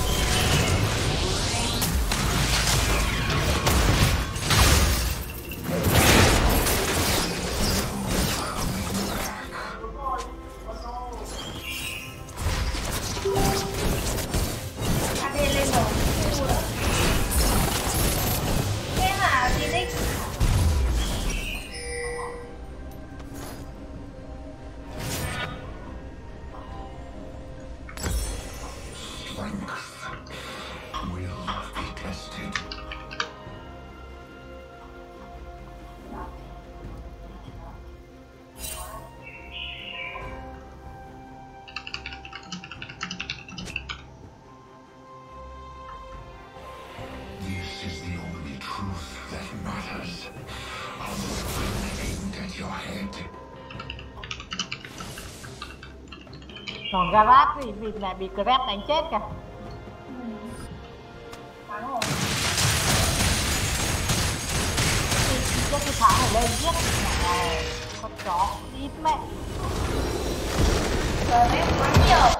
[SPEAKER 2] Còn Garage thì vịt này bị Grab đánh chết kìa.
[SPEAKER 1] Thắng rồi.
[SPEAKER 2] Trước khi thắng phải lên giết này, con chó ít mẹ.
[SPEAKER 1] Giờ em quá nhiều.